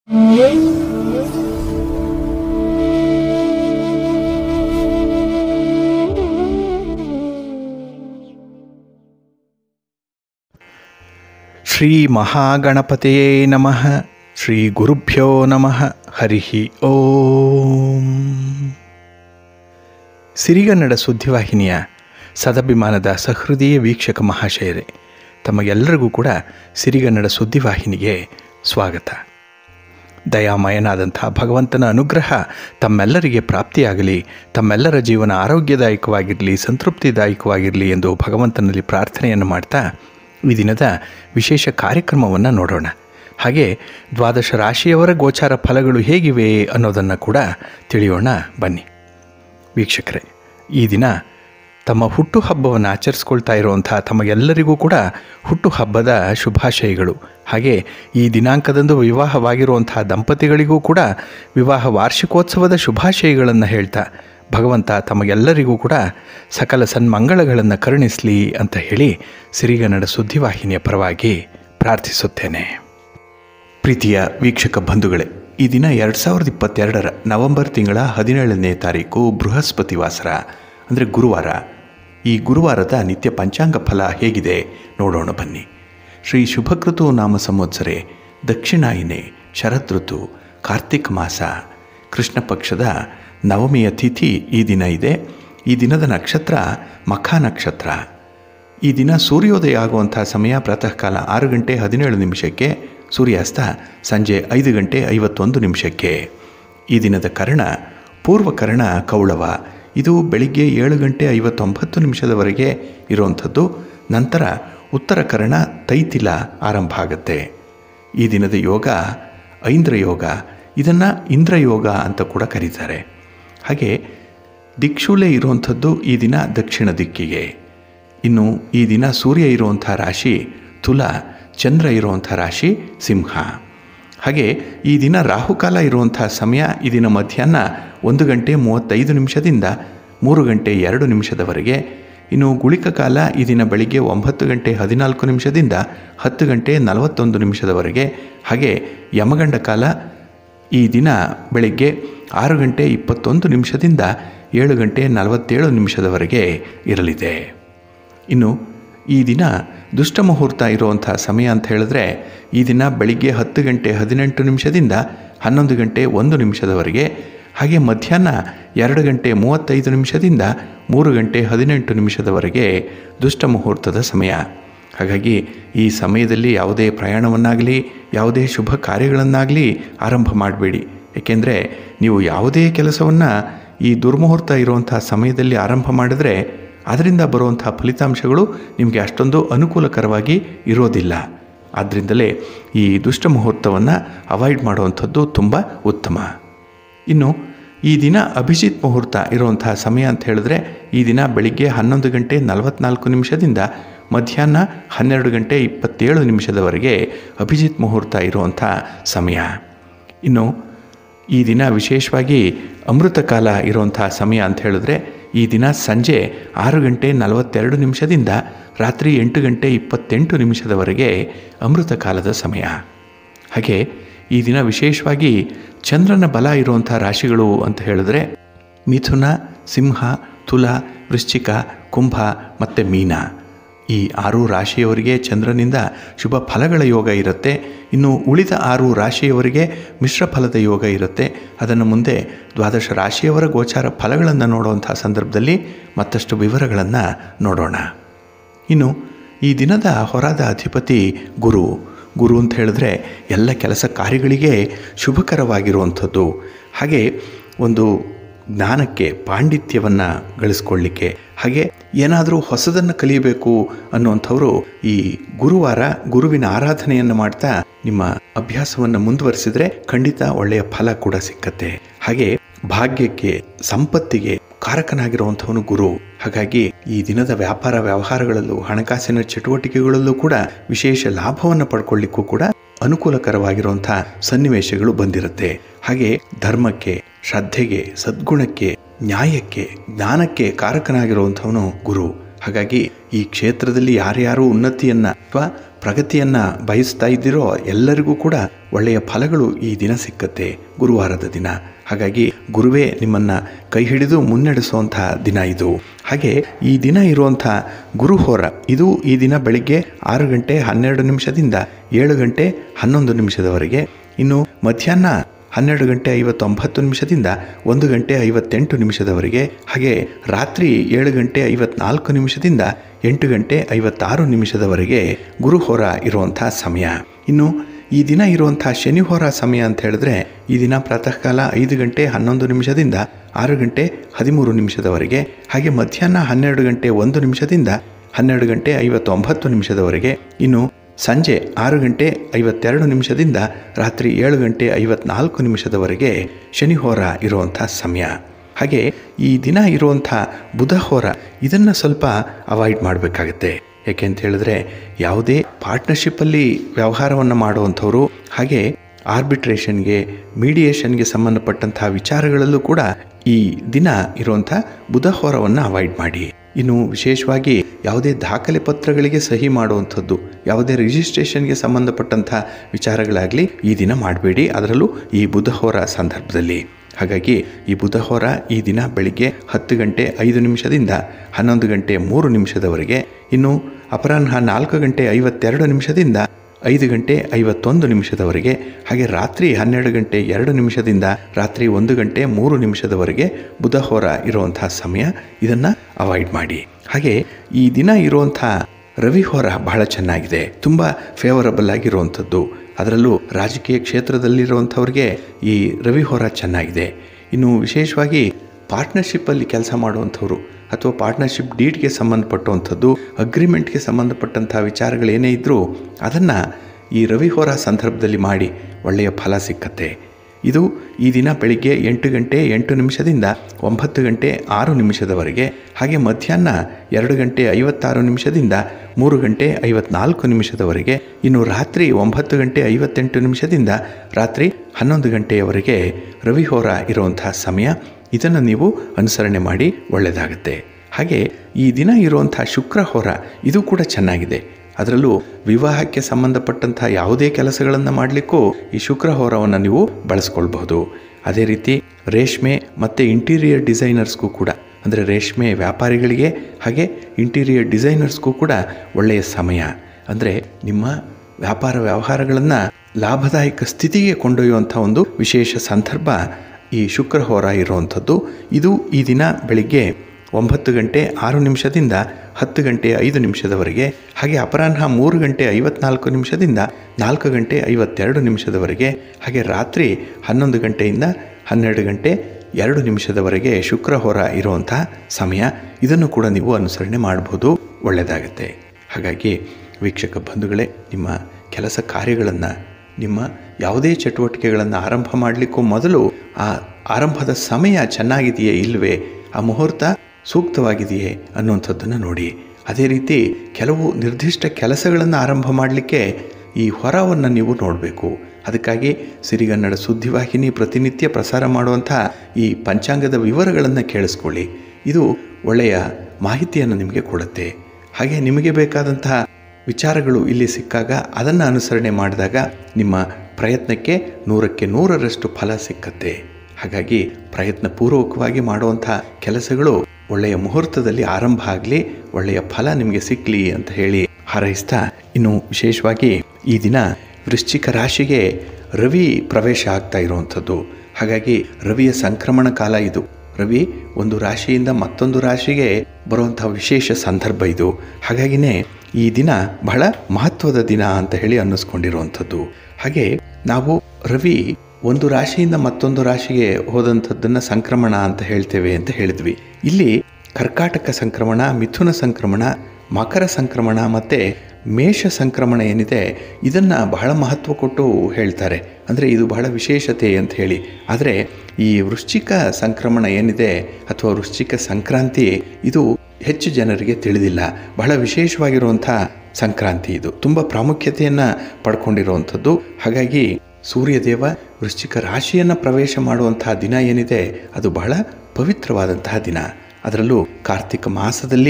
ಶ್ರೀ ಮಹಾಗಣಪತಿಯೇ ನಮಃ. ಶ್ರೀ ಗುರುಭ್ಯೋ ನಮಃ. ಹರಿ ಓಂ. ಸಿರಿಗನ್ನಡ ಸುದ್ದಿವಾಹಿನಿಯ ಸದಭಿಮಾನದ ಸಹೃದಯ ವೀಕ್ಷಕ ಮಹಾಶಯರೇ, ತಮಗೆಲ್ಲರಿಗೂ ಕೂಡ ಸಿರಿಗನ್ನಡ ಸುದ್ದಿವಾಹಿನಿಗೆ ಸ್ವಾಗತ. ದಯಾಮಯನಾದಂಥ ಭಗವಂತನ ಅನುಗ್ರಹ ತಮ್ಮೆಲ್ಲರಿಗೆ ಪ್ರಾಪ್ತಿಯಾಗಲಿ, ತಮ್ಮೆಲ್ಲರ ಜೀವನ ಆರೋಗ್ಯದಾಯಕವಾಗಿರಲಿ, ಸಂತೃಪ್ತಿದಾಯಕವಾಗಿರಲಿ ಎಂದು ಭಗವಂತನಲ್ಲಿ ಪ್ರಾರ್ಥನೆಯನ್ನು ಮಾಡ್ತಾ ಈ ದಿನದ ವಿಶೇಷ ಕಾರ್ಯಕ್ರಮವನ್ನು ನೋಡೋಣ. ಹಾಗೆ ದ್ವಾದಶ ರಾಶಿಯವರ ಗೋಚಾರ ಫಲಗಳು ಹೇಗಿವೆ ಅನ್ನೋದನ್ನು ಕೂಡ ತಿಳಿಯೋಣ ಬನ್ನಿ. ವೀಕ್ಷಕರೇ, ಈ ದಿನ ತಮ್ಮ ಹುಟ್ಟುಹಬ್ಬವನ್ನು ಆಚರಿಸ್ಕೊಳ್ತಾ ಇರುವಂಥ ತಮಗೆಲ್ಲರಿಗೂ ಕೂಡ ಹುಟ್ಟುಹಬ್ಬದ ಶುಭಾಶಯಗಳು. ಹಾಗೆ ಈ ದಿನಾಂಕದಂದು ವಿವಾಹವಾಗಿರುವಂಥ ದಂಪತಿಗಳಿಗೂ ಕೂಡ ವಿವಾಹ ವಾರ್ಷಿಕೋತ್ಸವದ ಶುಭಾಶಯಗಳನ್ನು ಹೇಳ್ತಾ ಭಗವಂತ ತಮಗೆಲ್ಲರಿಗೂ ಕೂಡ ಸಕಲ ಸನ್ಮಂಗಳಗಳನ್ನು ಕರುಣಿಸಲಿ ಅಂತ ಹೇಳಿ ಸಿರಿಗನ್ನಡ ಸುದ್ದಿವಾಹಿನಿಯ ಪರವಾಗಿ ಪ್ರಾರ್ಥಿಸುತ್ತೇನೆ. ಪ್ರೀತಿಯ ವೀಕ್ಷಕ ಬಂಧುಗಳೇ, ಈ ದಿನ 2022 ನವೆಂಬರ್ ತಿಂಗಳ 17ನೇ ತಾರೀಕು ಬೃಹಸ್ಪತಿ ವಾಸರ ಅಂದರೆ ಗುರುವಾರ. ಈ ಗುರುವಾರದ ನಿತ್ಯ ಪಂಚಾಂಗ ಫಲ ಹೇಗಿದೆ ನೋಡೋಣ ಬನ್ನಿ. ಶ್ರೀ ಶುಭಕೃತು ನಾಮ ಸಂವತ್ಸರೆ ದಕ್ಷಿಣಾಯಿನೆ ಶರದೃತು ಕಾರ್ತಿಕ ಮಾಸ ಕೃಷ್ಣ ಪಕ್ಷದ ನವಮಿಯ ತಿಥಿ ಈ ದಿನ ಇದೆ. ಈ ದಿನದ ನಕ್ಷತ್ರ ಮಖ ನಕ್ಷತ್ರ. ಈ ದಿನ ಸೂರ್ಯೋದಯ ಆಗುವಂಥ ಸಮಯ ಪ್ರಾತಃ ಕಾಲ 6 ಗಂಟೆ 17 ನಿಮಿಷಕ್ಕೆ, ಸೂರ್ಯಾಸ್ತ ಸಂಜೆ 5 ಗಂಟೆ 51 ನಿಮಿಷಕ್ಕೆ. ಈ ದಿನದ ಕರ್ಣ ಪೂರ್ವಕರ್ಣ ಕೌಳವ. ಇದು ಬೆಳಿಗ್ಗೆ 7 ಗಂಟೆ 59 ನಿಮಿಷದವರೆಗೆ ಇರುವಂಥದ್ದು. ನಂತರ ಉತ್ತರ ಕರ್ಣ ತೈತಿಲ ಆರಂಭ ಆಗುತ್ತೆ. ಈ ದಿನದ ಯೋಗ ಐಂದ್ರಯೋಗ. ಇದನ್ನು ಇಂದ್ರಯೋಗ ಅಂತ ಕೂಡ ಕರೀತಾರೆ. ಹಾಗೆ ದಿಕ್ಷೂಲೆ ಇರುವಂಥದ್ದು ಈ ದಿನ ದಕ್ಷಿಣ ದಿಕ್ಕಿಗೆ. ಇನ್ನು ಈ ದಿನ ಸೂರ್ಯ ಇರುವಂಥ ರಾಶಿ ತುಲ, ಚಂದ್ರ ಇರುವಂಥ ರಾಶಿ ಸಿಂಹ. ಹಾಗೆ ಈ ದಿನ ರಾಹುಕಾಲ ಇರುವಂಥ ಸಮಯ ಈ ದಿನ ಮಧ್ಯಾಹ್ನ 1 ಗಂಟೆ 35 ನಿಮಿಷದಿಂದ 3 ಗಂಟೆ 2 ನಿಮಿಷದವರೆಗೆ. ಇನ್ನು ಗುಳಿಕ ಕಾಲ ಈ ದಿನ ಬೆಳಿಗ್ಗೆ 9 ಗಂಟೆ 14 ನಿಮಿಷದಿಂದ 10 ಗಂಟೆ 41 ನಿಮಿಷದವರೆಗೆ. ಹಾಗೆ ಯಮಗಂಡ ಕಾಲ ಈ ದಿನ ಬೆಳಿಗ್ಗೆ 6 ಗಂಟೆ 21 ನಿಮಿಷದಿಂದ 7 ಗಂಟೆ 47 ನಿಮಿಷದವರೆಗೆ ಇರಲಿದೆ. ಇನ್ನು ಈ ದಿನ ದುಷ್ಟ ಮುಹೂರ್ತ ಇರುವಂಥ ಸಮಯ ಅಂತ ಹೇಳಿದ್ರೆ ಈ ದಿನ ಬೆಳಿಗ್ಗೆ 10 ಗಂಟೆ 18 ನಿಮಿಷದಿಂದ 11 ಗಂಟೆ 1 ನಿಮಿಷದವರೆಗೆ. ಹಾಗೆ ಮಧ್ಯಾಹ್ನ 2 ಗಂಟೆ 35 ನಿಮಿಷದಿಂದ 3 ಗಂಟೆ 18 ನಿಮಿಷದವರೆಗೆ ದುಷ್ಟ ಮುಹೂರ್ತದ ಸಮಯ. ಹಾಗಾಗಿ ಈ ಸಮಯದಲ್ಲಿ ಯಾವುದೇ ಪ್ರಯಾಣವನ್ನಾಗಲಿ ಯಾವುದೇ ಶುಭ ಕಾರ್ಯಗಳನ್ನಾಗಲಿ ಆರಂಭ ಮಾಡಬೇಡಿ. ಏಕೆಂದರೆ ನೀವು ಯಾವುದೇ ಕೆಲಸವನ್ನು ಈ ದುರ್ಮುಹೂರ್ತ ಇರುವಂಥ ಸಮಯದಲ್ಲಿ ಆರಂಭ ಮಾಡಿದ್ರೆ ಅದರಿಂದ ಬರುವಂಥ ಫಲಿತಾಂಶಗಳು ನಿಮಗೆ ಅಷ್ಟೊಂದು ಅನುಕೂಲಕರವಾಗಿ ಇರೋದಿಲ್ಲ. ಆದ್ದರಿಂದಲೇ ಈ ದುಷ್ಟ ಮುಹೂರ್ತವನ್ನು ಅವಾಯ್ಡ್ ಮಾಡುವಂಥದ್ದು ತುಂಬ ಉತ್ತಮ. ಇನ್ನು ಈ ದಿನ ಅಭಿಜಿತ್ ಮುಹೂರ್ತ ಇರುವಂಥ ಸಮಯ ಅಂತ ಹೇಳಿದ್ರೆ ಈ ದಿನ ಬೆಳಿಗ್ಗೆ 11 ಗಂಟೆ 44 ನಿಮಿಷದಿಂದ ಮಧ್ಯಾಹ್ನ 12 ಗಂಟೆ 27 ನಿಮಿಷದವರೆಗೆ ಅಭಿಜಿತ್ ಮುಹೂರ್ತ ಇರುವಂಥ ಸಮಯ. ಇನ್ನು ಈ ದಿನ ವಿಶೇಷವಾಗಿ ಅಮೃತ ಕಾಲ ಇರುವಂಥ ಸಮಯ ಅಂತ ಹೇಳಿದ್ರೆ ಈ ದಿನ ಸಂಜೆ 6 ಗಂಟೆ 42 ನಿಮಿಷದಿಂದ ರಾತ್ರಿ 8 ಗಂಟೆ 28 ನಿಮಿಷದವರೆಗೆ ಅಮೃತ ಕಾಲದ ಸಮಯ. ಹಾಗೆ ಈ ದಿನ ವಿಶೇಷವಾಗಿ ಚಂದ್ರನ ಬಲ ಇರುವಂಥ ರಾಶಿಗಳು ಅಂತ ಹೇಳಿದ್ರೆ ಮಿಥುನ, ಸಿಂಹ, ತುಲ, ವೃಶ್ಚಿಕ, ಕುಂಭ ಮತ್ತು ಮೀನ. ಈ 6 ರಾಶಿಯವರಿಗೆ ಚಂದ್ರನಿಂದ ಶುಭ ಫಲಗಳ ಯೋಗ ಇರುತ್ತೆ. ಇನ್ನು ಉಳಿದ 6 ರಾಶಿಯವರಿಗೆ ಮಿಶ್ರ ಫಲದ ಯೋಗ ಇರುತ್ತೆ. ಅದನ್ನು ಮುಂದೆ ದ್ವಾದಶ ರಾಶಿಯವರ ಗೋಚಾರ ಫಲಗಳನ್ನು ನೋಡುವಂಥ ಸಂದರ್ಭದಲ್ಲಿ ಮತ್ತಷ್ಟು ವಿವರಗಳನ್ನು ನೋಡೋಣ. ಇನ್ನು ಈ ದಿನದ ಹೊರದ ಅಧಿಪತಿ ಗುರು. ಗುರು ಅಂತ ಹೇಳಿದ್ರೆ ಎಲ್ಲ ಕೆಲಸ ಕಾರ್ಯಗಳಿಗೆ ಶುಭಕರವಾಗಿರುವಂಥದ್ದು. ಹಾಗೆ ಒಂದು ಜ್ಞಾನಕ್ಕೆ, ಪಾಂಡಿತ್ಯವನ್ನು ಗಳಿಸ್ಕೊಳ್ಳಿಕ್ಕೆ, ಹಾಗೆ ಏನಾದರೂ ಹೊಸದನ್ನು ಕಲಿಯಬೇಕು ಅನ್ನುವಂಥವರು ಈ ಗುರುವಾರ ಗುರುವಿನ ಆರಾಧನೆಯನ್ನು ಮಾಡ್ತಾ ನಿಮ್ಮ ಅಭ್ಯಾಸವನ್ನು ಮುಂದುವರಿಸಿದ್ರೆ ಖಂಡಿತ ಒಳ್ಳೆಯ ಫಲ ಕೂಡ ಸಿಕ್ಕತ್ತೆ. ಹಾಗೆ ಭಾಗ್ಯಕ್ಕೆ, ಸಂಪತ್ತಿಗೆ ಕಾರಕನಾಗಿರುವಂಥವನು ಗುರು. ಹಾಗಾಗಿ ಈ ದಿನದ ವ್ಯಾಪಾರ ವ್ಯವಹಾರಗಳಲ್ಲೂ ಹಣಕಾಸಿನ ಚಟುವಟಿಕೆಗಳಲ್ಲೂ ಕೂಡ ವಿಶೇಷ ಲಾಭವನ್ನು ಪಡ್ಕೊಳ್ಳಿಕ್ಕೂ ಕೂಡ ಅನುಕೂಲಕರವಾಗಿರುವಂಥ ಸನ್ನಿವೇಶಗಳು ಬಂದಿರುತ್ತೆ. ಹಾಗೆ ಧರ್ಮಕ್ಕೆ, ಶ್ರದ್ಧೆಗೆ, ಸದ್ಗುಣಕ್ಕೆ, ನ್ಯಾಯಕ್ಕೆ, ಜ್ಞಾನಕ್ಕೆ ಕಾರಕನಾಗಿರುವಂಥವನು ಗುರು. ಹಾಗಾಗಿ ಈ ಕ್ಷೇತ್ರದಲ್ಲಿ ಯಾರ್ಯಾರು ಉನ್ನತಿಯನ್ನು ಅಥವಾ ಪ್ರಗತಿಯನ್ನು ಬಯಸ್ತಾ ಇದ್ದೀರೋ ಎಲ್ಲರಿಗೂ ಕೂಡ ಒಳ್ಳೆಯ ಫಲಗಳು ಈ ದಿನ ಸಿಕ್ಕತ್ತೆ, ಗುರುವಾರದ ದಿನ. ಹಾಗಾಗಿ ಗುರುವೇ ನಿಮ್ಮನ್ನು ಕೈ ಹಿಡಿದು ಮುನ್ನಡೆಸುವಂಥ ದಿನ ಇದು. ಹಾಗೆ ಈ ದಿನ ಇರುವಂಥ ಗುರುಹೋರ ಇದು ಈ ದಿನ ಬೆಳಿಗ್ಗೆ 6 ಗಂಟೆ 12 ನಿಮಿಷದಿಂದ 7 ಗಂಟೆ 11 ನಿಮಿಷದವರೆಗೆ. ಇನ್ನು ಮಧ್ಯಾಹ್ನ 12 ಗಂಟೆ 59 ನಿಮಿಷದಿಂದ 1 ಗಂಟೆ 58 ನಿಮಿಷದವರೆಗೆ. ಹಾಗೆ ರಾತ್ರಿ 7 ಗಂಟೆ 54 ನಿಮಿಷದಿಂದ 8 ಗಂಟೆ 56 ನಿಮಿಷದವರೆಗೆ ಗುರುಹೋರ ಇರುವಂಥ ಸಮಯ. ಇನ್ನು ಈ ದಿನ ಇರುವಂಥ ಶನಿಹೋರ ಸಮಯ ಅಂತ ಹೇಳಿದ್ರೆ ಈ ದಿನ ಪ್ರಾತಃ ಕಾಲ 5 ಗಂಟೆ 11 ನಿಮಿಷದಿಂದ 6 ಗಂಟೆ 13 ನಿಮಿಷದವರೆಗೆ. ಹಾಗೆ ಮಧ್ಯಾಹ್ನ 12 ಗಂಟೆ 1 ನಿಮಿಷದಿಂದ 12 ಗಂಟೆ 59 ನಿಮಿಷದವರೆಗೆ. ಇನ್ನು ಸಂಜೆ 6 ಗಂಟೆ 52 ನಿಮಿಷದಿಂದ ರಾತ್ರಿ 7 ಗಂಟೆ 54 ನಿಮಿಷದವರೆಗೆ ಶನಿಹೋರ ಇರುವಂಥ ಸಮಯ. ಹಾಗೆ ಈ ದಿನ ಇರುವಂಥ ಬುಧಹೋರ ಇದನ್ನು ಸ್ವಲ್ಪ ಅವಾಯ್ಡ್ ಮಾಡಬೇಕಾಗತ್ತೆ. ಯಾಕೆ ಅಂತ ಹೇಳಿದ್ರೆ ಯಾವುದೇ ಪಾರ್ಟ್ನರ್ಶಿಪ್ಪಲ್ಲಿ ವ್ಯವಹಾರವನ್ನು ಮಾಡುವಂಥವ್ರು ಹಾಗೆ ಆರ್ಬಿಟ್ರೇಷನ್ಗೆ ಮೀಡಿಯೇಷನ್ಗೆ ಸಂಬಂಧಪಟ್ಟಂತಹ ವಿಚಾರಗಳಲ್ಲೂ ಕೂಡ ಈ ದಿನ ಇರುವಂಥ ಬುಧಹೋರವನ್ನು ಅವಾಯ್ಡ್ ಮಾಡಿ. ಇನ್ನು ವಿಶೇಷವಾಗಿ ಯಾವುದೇ ದಾಖಲೆ ಪತ್ರಗಳಿಗೆ ಸಹಿ ಮಾಡುವಂಥದ್ದು, ಯಾವುದೇ ರಿಜಿಸ್ಟ್ರೇಷನ್ಗೆ ಸಂಬಂಧಪಟ್ಟಂಥ ವಿಚಾರಗಳಾಗಲಿ ಈ ದಿನ ಮಾಡಬೇಡಿ, ಅದರಲ್ಲೂ ಈ ಬುಧಹೋರ ಸಂದರ್ಭದಲ್ಲಿ. ಹಾಗಾಗಿ ಈ ಬುಧಹೋರ ಈ ದಿನ ಬೆಳಿಗ್ಗೆ 10 ಗಂಟೆ 5 ನಿಮಿಷದಿಂದ 11 ಗಂಟೆ 3 ನಿಮಿಷದವರೆಗೆ. ಇನ್ನು ಅಪರಾಹ್ನ 4 ಗಂಟೆ 52 ನಿಮಿಷದಿಂದ 5 ಗಂಟೆ 51 ನಿಮಿಷದವರೆಗೆ. ಹಾಗೆ ರಾತ್ರಿ 12 ಗಂಟೆ 2 ನಿಮಿಷದಿಂದ ರಾತ್ರಿ 1 ಗಂಟೆ 3 ನಿಮಿಷದವರೆಗೆ ಬುಧಹೋರ ಇರುವಂಥ ಸಮಯ. ಇದನ್ನು ಅವಾಯ್ಡ್ ಮಾಡಿ. ಹಾಗೆ ಈ ದಿನ ಇರುವಂಥ ರವಿಹೋರ ಬಹಳ ಚೆನ್ನಾಗಿದೆ, ತುಂಬ ಫೇವರಬಲ್ ಆಗಿರುವಂಥದ್ದು. ಅದರಲ್ಲೂ ರಾಜಕೀಯ ಕ್ಷೇತ್ರದಲ್ಲಿರುವಂಥವ್ರಿಗೆ ಈ ರವಿಹೋರ ಚೆನ್ನಾಗಿದೆ. ಇನ್ನು ವಿಶೇಷವಾಗಿ ಪಾರ್ಟ್ನರ್ಶಿಪ್ಪಲ್ಲಿ ಕೆಲಸ ಮಾಡುವಂಥವ್ರು ಅಥವಾ ಪಾರ್ಟ್ನರ್ಶಿಪ್ ಡೀಡ್ಗೆ ಸಂಬಂಧಪಟ್ಟುವಂಥದ್ದು, ಅಗ್ರಿಮೆಂಟ್ಗೆ ಸಂಬಂಧಪಟ್ಟಂಥ ವಿಚಾರಗಳೇನೇ ಇದ್ದರೂ ಅದನ್ನು ಈ ರವಿಹೋರ ಸಂದರ್ಭದಲ್ಲಿ ಮಾಡಿ ಒಳ್ಳೆಯ ಫಲ ಸಿಕ್ಕತ್ತೆ. ಇದು ಈ ದಿನ ಬೆಳಿಗ್ಗೆ 8 ಗಂಟೆ 8 ನಿಮಿಷದಿಂದ 9 ಗಂಟೆ 6 ನಿಮಿಷದವರೆಗೆ. ಹಾಗೆ ಮಧ್ಯಾಹ್ನ 2 ಗಂಟೆ 56 ನಿಮಿಷದಿಂದ 3 ಗಂಟೆ 54 ನಿಮಿಷದವರೆಗೆ. ಇನ್ನು ರಾತ್ರಿ 9 ಗಂಟೆ 58 ನಿಮಿಷದಿಂದ ರಾತ್ರಿ 11 ಗಂಟೆಯವರೆಗೆ ರವಿಹೋರ ಇರುವಂಥ ಸಮಯ. ಇದನ್ನು ನೀವು ಅನುಸರಣೆ ಮಾಡಿ ಒಳ್ಳೆಯದಾಗುತ್ತೆ. ಹಾಗೆ ಈ ದಿನ ಇರುವಂಥ ಶುಕ್ರಹೋರ ಇದು ಕೂಡ ಚೆನ್ನಾಗಿದೆ. ಅದರಲ್ಲೂ ವಿವಾಹಕ್ಕೆ ಸಂಬಂಧಪಟ್ಟಂಥ ಯಾವುದೇ ಕೆಲಸಗಳನ್ನು ಮಾಡಲಿಕ್ಕೂ ಈ ಶುಕ್ರಹೋರವನ್ನು ನೀವು ಬಳಸ್ಕೊಳ್ಬಹುದು. ಅದೇ ರೀತಿ ರೇಷ್ಮೆ ಮತ್ತು ಇಂಟೀರಿಯರ್ ಡಿಸೈನರ್ಸ್ಗೂ ಕೂಡ, ಅಂದರೆ ರೇಷ್ಮೆ ವ್ಯಾಪಾರಿಗಳಿಗೆ ಹಾಗೆ ಇಂಟೀರಿಯರ್ ಡಿಸೈನರ್ಸ್ಗೂ ಕೂಡ ಒಳ್ಳೆಯ ಸಮಯ. ಅಂದರೆ ನಿಮ್ಮ ವ್ಯಾಪಾರ ವ್ಯವಹಾರಗಳನ್ನು ಲಾಭದಾಯಕ ಸ್ಥಿತಿಗೆ ಕೊಂಡೊಯ್ಯುವಂಥ ಒಂದು ವಿಶೇಷ ಸಂದರ್ಭ ಈ ಶುಕ್ರಹೋರ ಇರುವಂಥದ್ದು. ಇದು ಈ ದಿನ ಬೆಳಿಗ್ಗೆ 9 ಗಂಟೆ 6 ನಿಮಿಷದಿಂದ 10 ಗಂಟೆ 5 ನಿಮಿಷದವರೆಗೆ. ಹಾಗೆ ಅಪರಾಹ್ನ 3 ಗಂಟೆ 54 ನಿಮಿಷದಿಂದ 4 ಗಂಟೆ 52 ನಿಮಿಷದವರೆಗೆ. ಹಾಗೆ ರಾತ್ರಿ 11 ಗಂಟೆಯಿಂದ 12 ಗಂಟೆ 2 ನಿಮಿಷದವರೆಗೆ ಶುಕ್ರಹೋರ ಇರುವಂಥ ಸಮಯ. ಇದನ್ನು ಕೂಡ ನೀವು ಅನುಸರಣೆ ಮಾಡಬಹುದು, ಒಳ್ಳೆಯದಾಗುತ್ತೆ. ಹಾಗಾಗಿ ವೀಕ್ಷಕ ಬಂಧುಗಳೇ, ನಿಮ್ಮ ಕೆಲಸ ಕಾರ್ಯಗಳನ್ನು, ನಿಮ್ಮ ಯಾವುದೇ ಚಟುವಟಿಕೆಗಳನ್ನು ಆರಂಭ ಮಾಡಲಿಕ್ಕೂ ಮೊದಲು ಆ ಆರಂಭದ ಸಮಯ ಚೆನ್ನಾಗಿದೆಯೇ ಇಲ್ಲವೇ, ಆ ಮುಹೂರ್ತ ಸೂಕ್ತವಾಗಿದೆಯೇ ಅನ್ನುವಂಥದ್ದನ್ನು ನೋಡಿ. ಅದೇ ರೀತಿ ಕೆಲವು ನಿರ್ದಿಷ್ಟ ಕೆಲಸಗಳನ್ನು ಆರಂಭ ಮಾಡಲಿಕ್ಕೆ ಈ ಹೊರವನ್ನು ನೀವು ನೋಡಬೇಕು. ಅದಕ್ಕಾಗಿ ಸಿರಿಗನ್ನಡ ಸುದ್ದಿವಾಹಿನಿ ಪ್ರತಿನಿತ್ಯ ಪ್ರಸಾರ ಮಾಡುವಂಥ ಈ ಪಂಚಾಂಗದ ವಿವರಗಳನ್ನು ಕೇಳಿಸ್ಕೊಳ್ಳಿ. ಇದು ಒಳ್ಳೆಯ ಮಾಹಿತಿಯನ್ನು ನಿಮಗೆ ಕೊಡುತ್ತೆ. ಹಾಗೆ ನಿಮಗೆ ಬೇಕಾದಂತಹ ವಿಚಾರಗಳು ಇಲ್ಲಿ ಸಿಕ್ಕಾಗ ಅದನ್ನು ಅನುಸರಣೆ ಮಾಡಿದಾಗ ನಿಮ್ಮ ಪ್ರಯತ್ನಕ್ಕೆ 100ಕ್ಕೆ 100ರಷ್ಟು ಫಲ ಸಿಕ್ಕತ್ತೆ. ಹಾಗಾಗಿ ಪ್ರಯತ್ನಪೂರ್ವಕವಾಗಿ ಮಾಡುವಂಥ ಕೆಲಸಗಳು ಒಳ್ಳೆಯ ಮುಹೂರ್ತದಲ್ಲಿ ಆರಂಭ ಆಗಲಿ, ಒಳ್ಳೆಯ ಫಲ ನಿಮಗೆ ಸಿಕ್ಕಲಿ ಅಂತ ಹೇಳಿ ಹಾರೈಸ್ತಾ, ಇನ್ನು ವಿಶೇಷವಾಗಿ ಈ ದಿನ ವೃಶ್ಚಿಕ ರಾಶಿಗೆ ರವಿ ಪ್ರವೇಶ ಆಗ್ತಾ ಇರುವಂಥದ್ದು. ಹಾಗಾಗಿ ರವಿಯ ಸಂಕ್ರಮಣ ಕಾಲ ಇದು. ರವಿ ಒಂದು ರಾಶಿಯಿಂದ ಮತ್ತೊಂದು ರಾಶಿಗೆ ಬರುವಂಥ ವಿಶೇಷ ಸಂದರ್ಭ ಇದು. ಹಾಗಾಗಿನೇ ಈ ದಿನ ಬಹಳ ಮಹತ್ವದ ದಿನ ಅಂತ ಹೇಳಿ ಅನ್ನಿಸ್ಕೊಂಡಿರುವಂಥದ್ದು. ಹಾಗೆ ನಾವು ರವಿ ಒಂದು ರಾಶಿಯಿಂದ ಮತ್ತೊಂದು ರಾಶಿಗೆ ಹೋದಂಥದ್ದನ್ನು ಸಂಕ್ರಮಣ ಅಂತ ಹೇಳ್ತೇವೆ ಅಂತ ಹೇಳಿದ್ವಿ. ಇಲ್ಲಿ ಕರ್ಕಾಟಕ ಸಂಕ್ರಮಣ, ಮಿಥುನ ಸಂಕ್ರಮಣ, ಮಕರ ಸಂಕ್ರಮಣ ಮತ್ತು ಮೇಷ ಸಂಕ್ರಮಣ ಏನಿದೆ ಇದನ್ನು ಬಹಳ ಮಹತ್ವ ಕೊಟ್ಟು ಹೇಳ್ತಾರೆ. ಅಂದರೆ ಇದು ಬಹಳ ವಿಶೇಷತೆ ಅಂತ ಹೇಳಿ. ಆದರೆ ಈ ವೃಶ್ಚಿಕ ಸಂಕ್ರಮಣ ಏನಿದೆ ಅಥವಾ ವೃಶ್ಚಿಕ ಸಂಕ್ರಾಂತಿ ಇದು ಹೆಚ್ಚು ಜನರಿಗೆ ತಿಳಿದಿಲ್ಲ. ಬಹಳ ವಿಶೇಷವಾಗಿರುವಂಥ ಸಂಕ್ರಾಂತಿ ಇದು, ತುಂಬ ಪ್ರಾಮುಖ್ಯತೆಯನ್ನು ಪಡ್ಕೊಂಡಿರುವಂಥದ್ದು. ಹಾಗಾಗಿ ಸೂರ್ಯದೇವ ವೃಶ್ಚಿಕ ರಾಶಿಯನ್ನು ಪ್ರವೇಶ ಮಾಡುವಂತಹ ದಿನ ಏನಿದೆ ಅದು ಬಹಳ ಪವಿತ್ರವಾದಂತಹ ದಿನ. ಅದರಲ್ಲೂ ಕಾರ್ತಿಕ ಮಾಸದಲ್ಲಿ